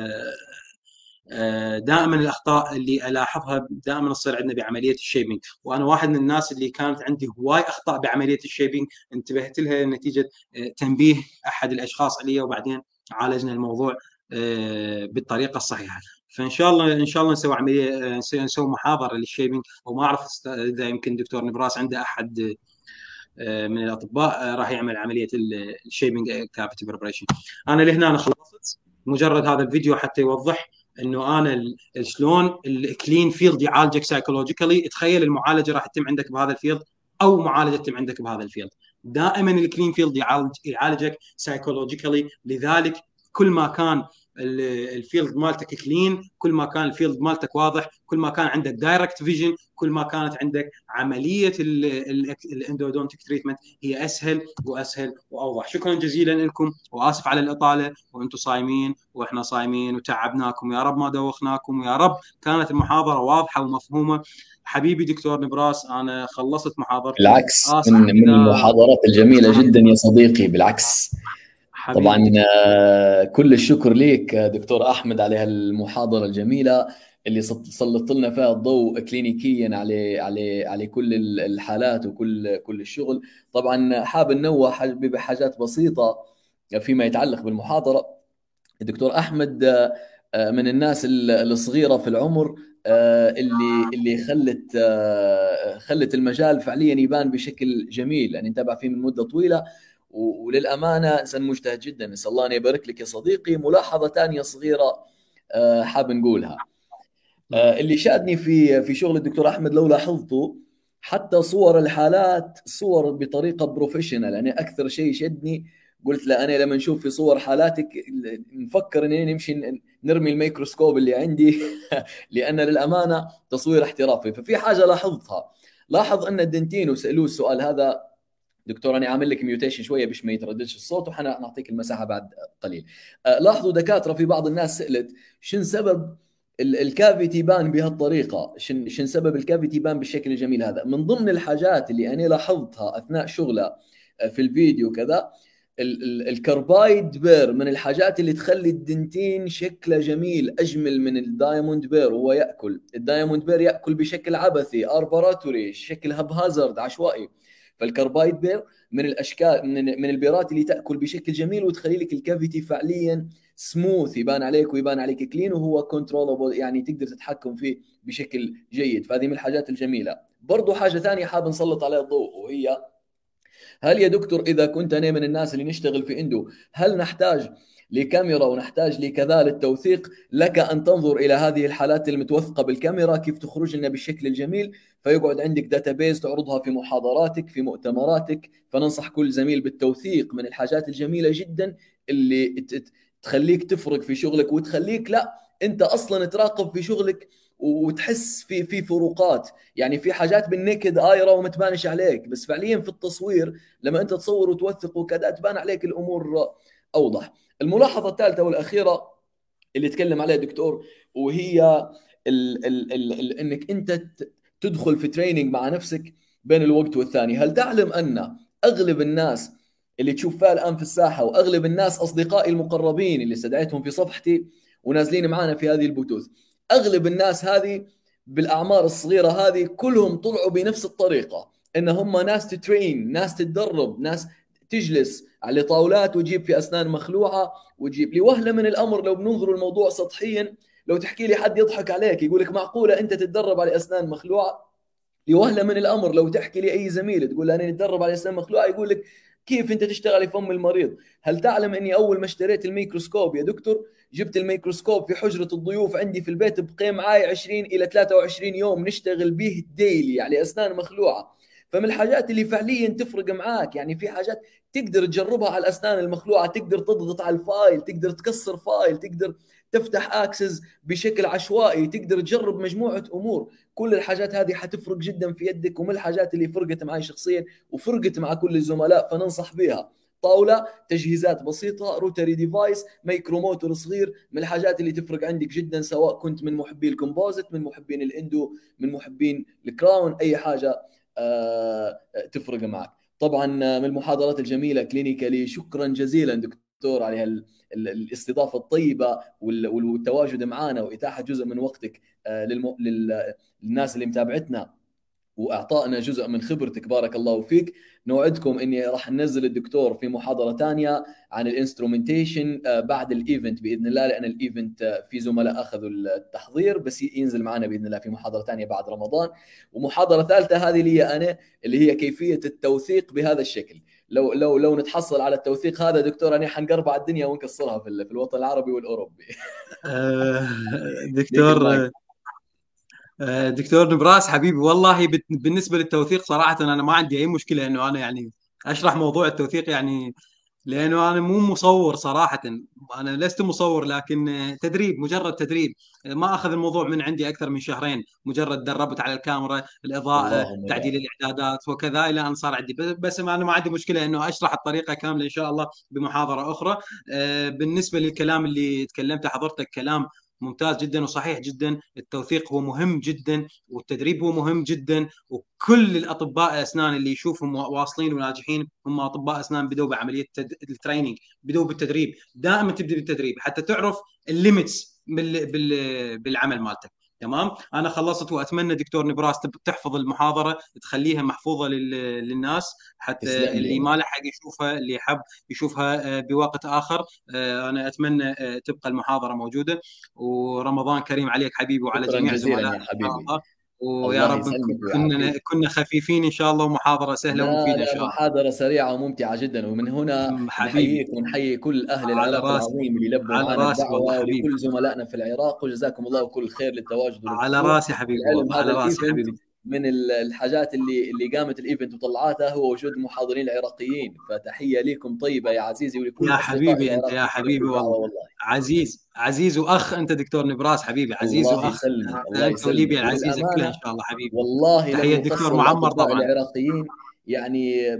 S2: دائما الاخطاء اللي الاحظها دائما تصير عندنا بعمليه الشيبنج. وانا واحد من الناس اللي كانت عندي هواي اخطاء بعمليه الشيبنج، انتبهت لها نتيجه تنبيه احد الاشخاص علي، وبعدين عالجنا الموضوع بالطريقه الصحيحه. فان شاء الله نسوي عمليه، نسوي محاضره للشيبنج. وما اعرف اذا يمكن دكتور نبراس عنده احد من الاطباء راح يعمل عمليه الشيبنج كافيتي بريبريشن. انا لهنا خلصت. مجرد هذا الفيديو حتى يوضح انه انا شلون الكلين فيلد يعالجك سايكولوجيكالي. تخيل المعالجه راح تتم عندك بهذا الفيلد او معالجه تتم عندك بهذا الفيلد. دائما الكلين فيلد يعالجك سايكولوجيكالي. لذلك كل ما كان الفيلد مالتك كلين، كل ما كان الفيلد مالتك واضح، كل ما كان عندك دايركت فيجن، كل ما كانت عندك عمليه الاندودونتيك تريتمنت هي اسهل واسهل واوضح. شكرا جزيلا لكم، واسف على الاطاله، وانتم صايمين واحنا صايمين وتعبناكم. يا رب ما دوخناكم، ويا رب كانت المحاضره واضحه ومفهومه. حبيبي دكتور نبراس، انا خلصت محاضرتي.
S1: بالعكس، من المحاضرات الجميله جدا يا صديقي. بالعكس طبعا كل الشكر لك دكتور احمد على هالمحاضره الجميله اللي سلطت لنا فيها الضوء كلينيكيا على كل الحالات وكل الشغل. طبعا حاب ننوه بحاجات بسيطه فيما يتعلق بالمحاضره. الدكتور احمد من الناس الصغيره في العمر اللي خلت المجال فعليا يبان بشكل جميل. يعني نتابع فيه من مده طويله، وللامانه انسان مجتهد جدا. نسال الله ان يبارك لك يا صديقي. ملاحظه ثانيه صغيره حاب نقولها. اللي شادني في شغل الدكتور احمد، لو لاحظتوا حتى صور الحالات صور بطريقه بروفيشنال. يعني اكثر شيء شدني، قلت لا انا لما نشوف في صور حالاتك نفكر اننا نمشي نرمي الميكروسكوب اللي عندي لان للامانه تصوير احترافي. ففي حاجه لاحظتها، لاحظ ان الدنتين وسالوه السؤال هذا: دكتور انا عامل لك ميوتيشن شويه باش ما يترددش الصوت، وحنعطيك المساحه بعد قليل. لاحظوا دكاتره، في بعض الناس سالت شن سبب الكافيتي يبان بهالطريقه، شن سبب الكافيتي يبان بالشكل الجميل هذا. من ضمن الحاجات اللي انا لاحظتها اثناء شغله في الفيديو كذا، الكربايد بير من الحاجات اللي تخلي الدنتين شكله جميل اجمل من الدايموند بير. هو ياكل الدايموند بير ياكل بشكل عبثي، اربراتوري، شكل هاب هازارد، عشوائي. فالكربايد بير من الاشكال، من البيرات اللي تاكل بشكل جميل وتخلي لك الكافيتي فعليا سموث، يبان عليك ويبان عليك كلين، وهو كنترولبل، يعني تقدر تتحكم فيه بشكل جيد. فهذه من الحاجات الجميله. برضو حاجه ثانيه حاب نسلط عليها الضوء، وهي هل يا دكتور اذا كنت انا من الناس اللي نشتغل في اندو، هل نحتاج لكاميرا ونحتاج لكذا للتوثيق؟ لك ان تنظر الى هذه الحالات المتوثقه بالكاميرا كيف تخرج لنا بالشكل الجميل، فيقعد عندك داتابيز تعرضها في محاضراتك في مؤتمراتك. فننصح كل زميل بالتوثيق، من الحاجات الجميله جدا اللي تخليك تفرق في شغلك، وتخليك لا انت اصلا تراقب في شغلك وتحس في فروقات. يعني في حاجات بالنكد ايره وما تبانش عليك، بس فعليا في التصوير لما انت تصور وتوثق وكذا تبان عليك الامور اوضح. الملاحظه الثالثه والاخيره اللي تكلم عليها الدكتور، وهي انك انت تدخل في تريننج مع نفسك بين الوقت والثاني. هل تعلم ان اغلب الناس اللي تشوف فيها الان في الساحه، واغلب الناس اصدقائي المقربين اللي استدعيتهم في صفحتي ونازلين معنا في هذه البثوث، اغلب الناس هذه بالاعمار الصغيره هذه كلهم طلعوا بنفس الطريقه، ان هم ناس تترين، ناس تتدرب، ناس تجلس على طاولات وتجيب في اسنان مخلوعه وتجيب لي وهله من الامر. لو بننظر الموضوع سطحيا، لو تحكي لي حد يضحك عليك يقول لك معقوله انت تتدرب على اسنان مخلوعه؟ لوهله من الامر لو تحكي لي اي زميل تقول له انا نتدرب على اسنان مخلوعه يقول لك كيف انت تشتغل في فم المريض؟ هل تعلم اني اول ما اشتريت الميكروسكوب يا دكتور جبت الميكروسكوب في حجره الضيوف عندي في البيت، بقي معي 20 الى 23 يوم نشتغل به ديلي على اسنان مخلوعه. فمن الحاجات اللي فعليا تفرق معاك، يعني في حاجات تقدر تجربها على الاسنان المخلوعه، تقدر تضغط على الفايل، تقدر تكسر فايل، تقدر تفتح اكسس بشكل عشوائي، تقدر تجرب مجموعه امور. كل الحاجات هذه حتفرق جدا في يدك، ومن الحاجات اللي فرقت معي شخصيا وفرقت مع كل الزملاء فننصح بها. طاوله، تجهيزات بسيطه، روتري ديفايس، مايكروموتور صغير، من الحاجات اللي تفرق عندك جدا، سواء كنت من محبي الكومبوزيت، من محبين الاندو، من محبين الكراون، اي حاجه تفرق معك. طبعا من المحاضرات الجميله كلينيكالي، شكرا جزيلا دكتور على الاستضافه الطيبه والتواجد معنا واتاحه جزء من وقتك للناس اللي متابعتنا، واعطائنا جزء من خبرتك، بارك الله فيك. نوعدكم اني راح ننزل الدكتور في محاضره ثانيه عن الانسترومنتيشن بعد الايفنت باذن الله، لان الايفنت في زملاء اخذوا التحضير، بس ينزل معنا باذن الله في محاضره ثانيه بعد رمضان. ومحاضره ثالثه هذه لي انا، اللي هي كيفيه التوثيق بهذا الشكل. لو نتحصل على التوثيق هذا دكتور، انا حنقربع الدنيا ونكسرها في الوطن العربي والاوروبي.
S2: دكتور دكتور نبراس حبيبي، والله بالنسبه للتوثيق صراحه انا ما عندي اي مشكله انه انا يعني اشرح موضوع التوثيق، يعني لانه انا مو مصور صراحه. انا لست مصور، لكن تدريب، مجرد تدريب. ما اخذ الموضوع من عندي اكثر من شهرين، مجرد دربت على الكاميرا، الاضاءه،
S1: اللهم
S2: تعديل
S1: بارك.
S2: الاعدادات وكذا، الى ان صار عندي. بس انا ما عندي مشكله انه اشرح الطريقه كامله ان شاء الله بمحاضره اخرى. بالنسبه للكلام اللي تكلمته حضرتك، كلام ممتاز جدا وصحيح جدا. التوثيق هو مهم جدا، والتدريب هو مهم جدا. وكل الاطباء الاسنان اللي يشوفهم واصلين وناجحين هم اطباء اسنان بدوا بعمليه التريننج، بدوا بالتدريب. دائما تبدا بالتدريب حتى تعرف الليمتس بالعمل مالتك. تمام، انا خلصت، واتمنى دكتور نبراس تحفظ المحاضره، تخليها محفوظه للناس، حتى
S1: تسلم لي
S2: اللي
S1: والله.
S2: ما لحق يشوفها، اللي حب يشوفها بوقت اخر. انا اتمنى تبقى المحاضره موجوده. ورمضان كريم عليك حبيبي وعلى
S1: شكرا
S2: جميع
S1: جزيلا
S2: زملائنا
S1: يا
S2: ان شاء
S1: حبيبي.
S2: الله. ويا
S1: الله
S2: رب
S1: يسلمك ويعافيك.
S2: كنا خفيفين ان شاء الله، ومحاضره سهله
S1: لا
S2: ومفيده ان
S1: لا،
S2: شاء الله.
S1: محاضرة سريعة وممتعة جدا، ومن هنا
S2: حبيبي،
S1: نحييك ونحيي كل أهل
S2: على
S1: العراق
S2: راسي،
S1: العظيم اللي لبوا
S2: على
S1: معنا
S2: راسي والله
S1: الدعوة،
S2: حبيبي،
S1: ولكل زملائنا في العراق، وجزاكم الله كل خير للتواجد
S2: على
S1: وللحضور.
S2: راسي حبيبي
S1: العلم
S2: والله،
S1: هذا
S2: على راسي
S1: الإيفنت
S2: حبيبي.
S1: من الحاجات اللي قامت الإيفنت وطلعتها هو وجود المحاضرين العراقيين، فتحية لكم طيبة يا عزيزي ولكل
S2: يا
S1: أصدقائي
S2: حبيبي انت،
S1: العراق
S2: يا
S1: اللي
S2: حبيبي
S1: لبوا الدعوة
S2: والله،
S1: والله.
S2: عزيز عزيز واخ انت دكتور نبراس حبيبي، عزيز
S1: الله
S2: واخ.
S1: يسلمك، الله
S2: انت وليبيا
S1: يسلمك،
S2: العزيزه كلها ان
S1: وبالأمانة
S2: شاء الله حبيبي.
S1: والله لو
S2: تحيه الدكتور
S1: نخص
S2: معمر
S1: الاطباء
S2: طبعا.
S1: العراقيين، يعني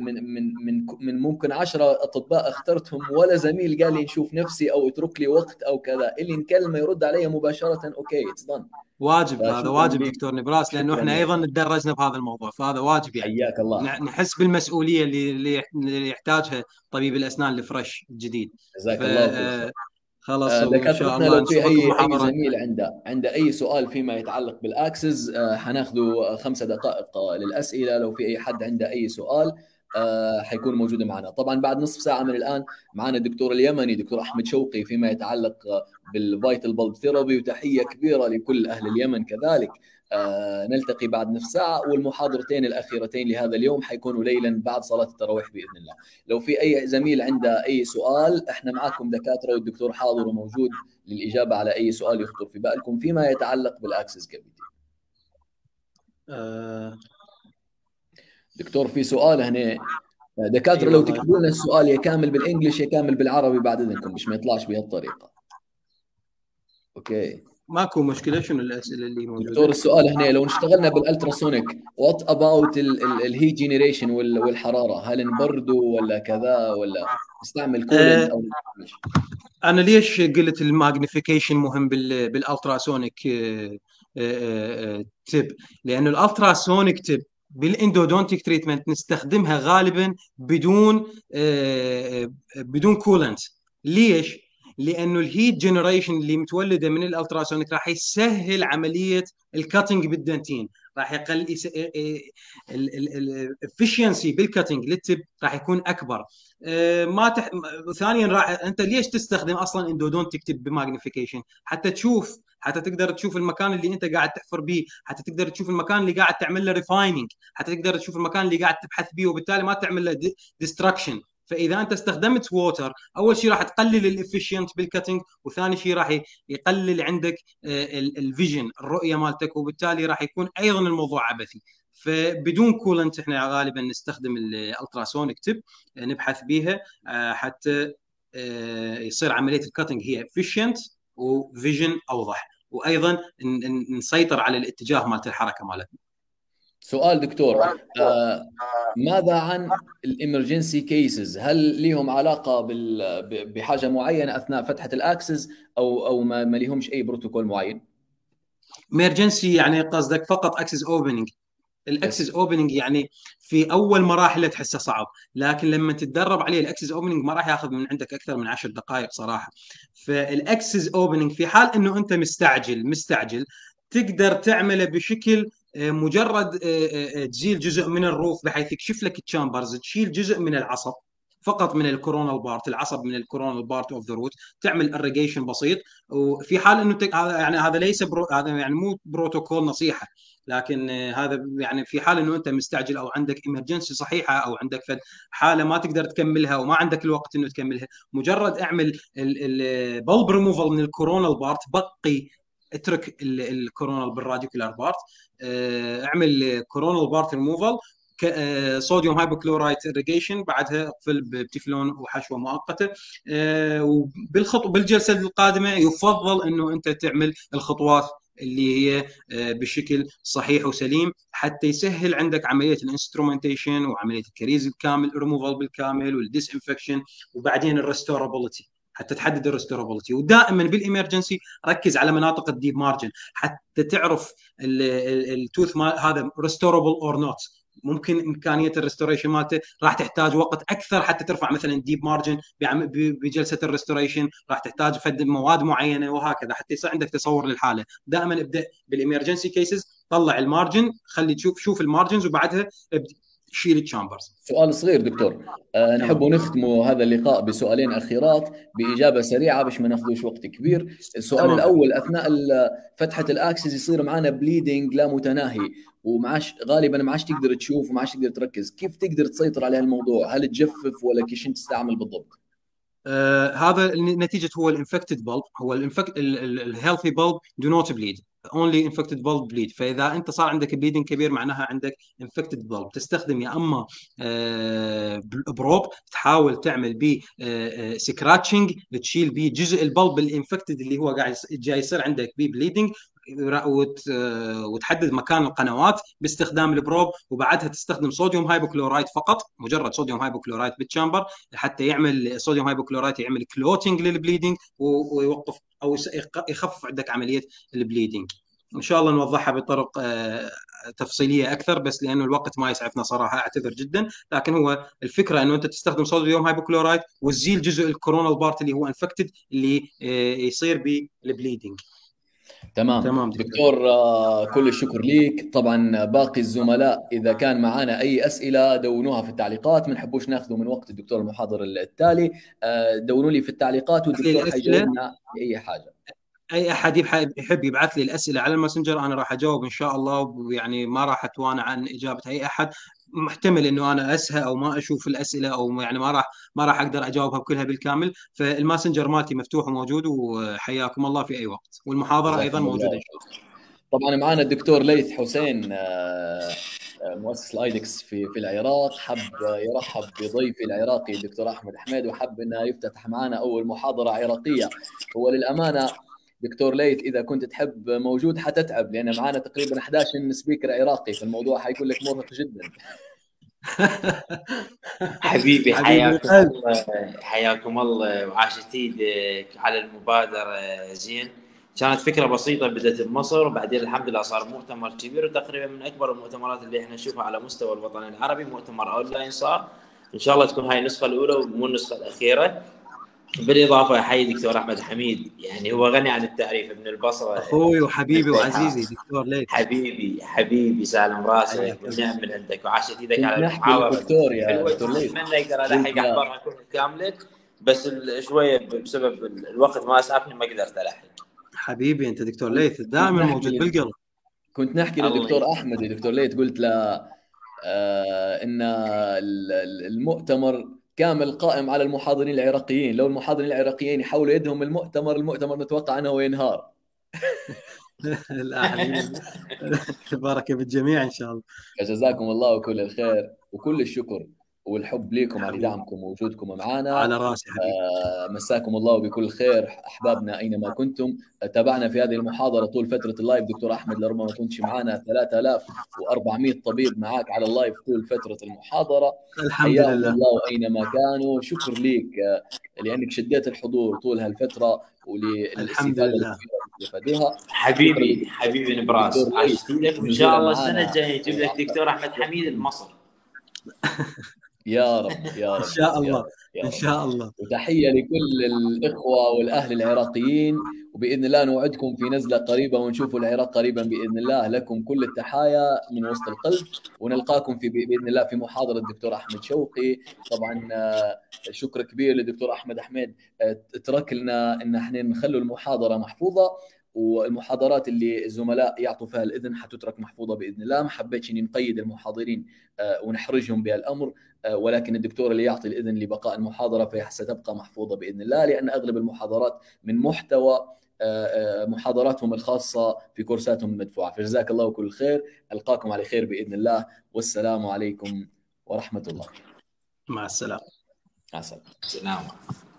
S1: من ممكن 10 اطباء اخترتهم، ولا زميل قال لي نشوف نفسي او اترك لي وقت او كذا، اللي نكلمه يرد علي مباشره اوكي اتس دون.
S2: واجب، هذا
S1: فشكرا
S2: واجب
S1: لك،
S2: دكتور نبراس، لانه
S1: شكرا
S2: احنا
S1: لك،
S2: ايضا تدرجنا بهذا الموضوع، فهذا واجب يعني.
S1: حياك الله،
S2: نحس بالمسؤوليه اللي يحتاجها طبيب الاسنان الفريش الجديد.
S1: جزاك الله كل خير.
S2: فخلاص، وان شاء
S1: دكاترتنا
S2: الله
S1: لو في
S2: نشوفكم
S1: اي
S2: محاضرات.
S1: زميل عنده اي سؤال فيما يتعلق بالاكسس، حناخذه 5 دقائق للاسئله. لو في اي حد عنده اي سؤال حيكون موجود معنا. طبعا بعد نصف ساعه من الان معنا الدكتور اليمني دكتور احمد شوقي فيما يتعلق بالفيتال بلب ثيرابي، وتحيه كبيره لكل اهل اليمن كذلك. نلتقي بعد نصف ساعه، والمحاضرتين الاخيرتين لهذا اليوم حيكونوا ليلا بعد صلاه التراويح باذن الله. لو في اي زميل عنده اي سؤال، احنا معكم دكاتره والدكتور حاضر وموجود للاجابه على اي سؤال يخطر في بالكم فيما يتعلق بالاكسس كافيتي. دكتور في سؤال هنا، دكاتره
S2: اي
S1: لو
S2: والله،
S1: تكتبوا لنا السؤال يا كامل بالانجلش يا كامل بالعربي بعد اذنكم، مش ما يطلعش بهالطريقه. اوكي
S2: ماكو مشكله. شنو الاسئله اللي
S1: دكتور،
S2: موجوده؟
S1: السؤال هنا لو اشتغلنا بالالتراسونيك، وات اباوت الهيت جينيريشن والحراره، هل نبرده ولا كذا، ولا نستعمل كولنت او نستعمل؟
S2: انا ليش قلت الماجنيفيكيشن مهم بالالتراسونيك تب؟ لانه الالتراسونيك تب بالاندودونتيك تريتمنت نستخدمها غالبا بدون كولنت. ليش؟ لانه الهيت جنريشن اللي متولده من الالتراسونيك راح يسهل عمليه الكاتنج بالدنتين، راح يقل الافشنسي بالكاتنج للتب راح يكون اكبر. ما تح... ثانيا راح انت ليش تستخدم اصلا اندودونتيك تب بماجنيفيكيشن؟ حتى تقدر تشوف المكان اللي انت قاعد تحفر به، حتى تقدر تشوف المكان اللي قاعد تعمل له ريفايننج، حتى تقدر تشوف المكان اللي قاعد تبحث به، وبالتالي ما تعمل له ديستراكشن. فاذا انت استخدمت ووتر، اول شيء راح تقلل الافشنت بالكاتنج، وثاني شيء راح يقلل عندك الفيجن، الرؤيه مالتك، وبالتالي راح يكون ايضا الموضوع عبثي. فبدون كولنت احنا غالبا نستخدم الالتراسونيك تب نبحث بها حتى يصير عمليه الكاتنج هي افيشنت وفيجن اوضح، وايضا نسيطر على الاتجاه مالت الحركه مالتنا.
S1: سؤال دكتور، ماذا عن الامرجنسي كيسز؟ هل لهم علاقه بحاجه معينه اثناء فتحه الاكسس، او ما لهمش اي بروتوكول معين؟
S2: امرجنسي يعني قصدك فقط اكسس اوبننج؟ الاكسس اوبننج يعني في اول مراحله تحسه صعب، لكن لما تتدرب عليه الاكسس اوبننج ما راح ياخذ من عندك اكثر من 10 دقائق صراحه. فالاكسس اوبننج في حال انه انت مستعجل تقدر تعمله بشكل مجرد تزيل جزء من الروف بحيث يكشف لك التشامبرز، تشيل جزء من العصب فقط من الكورونال بارت، العصب من الكورونال بارت اوف ذا روت، تعمل اريجيشن بسيط. وفي حال انه يعني هذا ليس هذا يعني مو بروتوكول نصيحه، لكن هذا يعني في حال انه انت مستعجل او عندك امرجنسي صحيحه او عندك حاله ما تقدر تكملها وما عندك الوقت انه تكملها، مجرد اعمل البلب ريموفال من الكورونال بارت، اترك الكورونال بالراديكولار بارت، اعمل كورونال بارت ريموفال، صوديوم هايبوكلورايت irrigation، بعدها اقفل بتeflon وحشوه مؤقته. بالجلسه القادمه يفضل انه انت تعمل الخطوات اللي هي بشكل صحيح وسليم حتى يسهل عندك عمليه الانسترومنتيشن وعمليه الكريز الكامل، الريموفال بالكامل، والديس انفكشن، وبعدين الريستورابيلتي حتى تحدد الريستورابيلتي. ودائما بالامرجنسي ركز على مناطق الديب مارجن حتى تعرف التوث هذا ريستورابل اور نوت. ممكن امكانيه الريستوريشن مالته راح تحتاج وقت اكثر حتى ترفع مثلا ديب مارجن بجلسه الريستوريشن، راح تحتاج فد مواد معينه وهكذا حتى يصير عندك تصور للحاله. دائما ابدا بالامرجنسي كيسز، طلع المارجن، خلي شوف المارجنز، وبعدها شيل التشامبرز.
S1: سؤال صغير دكتور، نحب نختم هذا اللقاء بسؤالين اخيرات باجابه سريعه باش ما ناخذوش وقت كبير. السؤال الاول، اثناء فتحه الاكسس يصير معنا بليدنج لا متناهي، غالبا ما عادش تقدر تشوف وما عادش تقدر تركز، كيف تقدر تسيطر على هالموضوع؟ هل تجفف ولا كيش تستعمل بالضبط؟
S2: هذا نتيجه هو الانفكتد بلب، هو الهيلثي بلب دو نوت بليد، اونلي انفكتد بلب بليد. فاذا انت صار عندك بليدنج كبير معناها عندك انفكتد بلب. تستخدم يا اما بروب تحاول تعمل به سكراتشنج تشيل به جزء البلب الانفكتد اللي هو قاعد جاي يصير عندك به بليدنج، وتحدد مكان القنوات باستخدام البروب، وبعدها تستخدم صوديوم هايبوكلورايت فقط، مجرد صوديوم هايبوكلورايت بالتشامبر حتى يعمل صوديوم هايبوكلورايت يعمل كلوتنج للبليدنج ويوقف او يخفف عندك عمليه البليدنج. ان شاء الله نوضحها بطرق تفصيليه اكثر، بس لانه الوقت ما يسعفنا صراحه اعتذر جدا. لكن هو الفكره انه انت تستخدم صوديوم هايبوكلورايت وتزيل جزء الكورونال بارت اللي هو انفكتد اللي يصير بالبليدنج.
S1: تمام دكتور، كل الشكر ليك. طبعا باقي الزملاء اذا كان معنا اي اسئله دونوها في التعليقات، ما نحبوش ناخذوا من وقت الدكتور المحاضر التالي. دونوا لي في التعليقات والدكتور حيجاوبنا اي حاجه.
S2: اي احد يحب يبعث لي الاسئله على الماسنجر انا راح اجاوب ان شاء الله، يعني ما راح اتوانى عن اجابه اي احد. محتمل انه انا اسهى او ما اشوف الاسئله، او يعني ما راح اقدر اجاوبها كلها بالكامل. فالماسنجر مالتي مفتوح وموجود، وحياكم الله في اي وقت، والمحاضره ايضا موجوده ان شاء الله.
S1: طبعا معنا الدكتور ليث حسين مؤسس الايدكس في العراق، حب يرحب بضيفي العراقي الدكتور احمد حميد، وحب انه يفتتح معنا اول محاضره عراقيه. هو للامانه دكتور ليث اذا كنت تحب موجود حتتعب، لان معنا تقريبا 11 سبيكر عراقي، فالموضوع حيكون لك مرهق جدا.
S4: حبيبي حياكم الله وعاشت ايدك على المبادره. زين، كانت فكره بسيطه بدات بمصر، وبعدين الحمد لله صار مؤتمر كبير، وتقريبا من اكبر المؤتمرات اللي احنا نشوفها على مستوى الوطن العربي. مؤتمر اونلاين صار، ان شاء الله تكون هاي النسخه الاولى ومو النسخه الاخيره. بالاضافه احيي دكتور احمد حميد، يعني هو غني عن التعريف، ابن البصره،
S2: اخوي وحبيبي وعزيزي دكتور ليث.
S4: حبيبي سالم راسك،
S2: حياك الله.
S4: والنعم من عندك، وعاشت ايدك
S1: كنت
S4: على
S1: نحكي
S4: المحاضره
S1: للدكتور يا
S4: الحلوه.
S1: دكتور ليث،
S4: اتمنى يقدر
S1: قلت
S4: الحق
S1: له
S4: احضرها كلها كامله، بس شويه بسبب الوقت ما اسعفني ما قدرت الحق.
S2: حبيبي انت دكتور ليث دائما موجود بالقلب.
S1: كنت نحكي
S4: الله
S1: للدكتور
S4: يسلمك.
S1: احمد يا دكتور ليث، قلت له ان المؤتمر كامل قائم على المحاضرين العراقيين، لو المحاضرين العراقيين يحولوا يدهم المؤتمر نتوقع انه ينهار.
S2: لا حبيبي، بركه بالجميع ان شاء الله.
S1: فجزاكم الله كل الخير وكل الشكر والحب لكم على
S2: حبيبي
S1: دعمكم ووجودكم معنا.
S2: على راسي حبيبي.
S1: مساكم الله بكل خير احبابنا اينما كنتم. تابعنا في هذه المحاضره طول فتره اللايف. دكتور احمد لربما ما كنتش معنا، 3400 طبيب معاك على اللايف طول فتره المحاضره.
S2: الحمد
S1: حياهم
S2: لله.
S1: الله اينما كانوا. شكر ليك لانك شديت الحضور طول هالفتره
S2: الحمد
S1: وللاستفاده
S2: لله.
S1: الكبيره اللي استفادوها.
S4: حبيبي نبراس،
S1: دكتور
S4: عاشت
S1: ليث
S4: ايدك، وان شاء الله السنه
S1: معنا.
S4: الجايه نجيب لك دكتور احمد حميد بمصر.
S1: يا رب يا رب
S2: ان شاء
S1: يا
S2: الله
S1: رب يا
S2: ان
S1: رب.
S2: شاء الله.
S1: وتحية لكل الإخوة والأهل العراقيين، وبإذن الله نوعدكم في نزلة قريبة ونشوفوا العراق قريبا بإذن الله. لكم كل التحايا من وسط القلب، ونلقاكم بإذن الله في محاضرة الدكتور أحمد شوقي. طبعا شكر كبير للدكتور أحمد حميد، ترك لنا إن احنا نخلوا المحاضرة محفوظة، والمحاضرات اللي الزملاء يعطوا فيها الإذن حتترك محفوظة بإذن الله. ما حبيتش إني نقيد المحاضرين ونحرجهم بهالأمر، ولكن الدكتور اللي يعطي الإذن لبقاء المحاضرة فهي ستبقى محفوظة بإذن الله، لأن أغلب المحاضرات من محتوى محاضراتهم الخاصة في كورساتهم المدفوعة. فجزاك الله كل خير. ألقاكم على خير بإذن الله، والسلام عليكم ورحمة الله.
S2: مع السلامة.
S1: مع السلامة.
S4: سلام.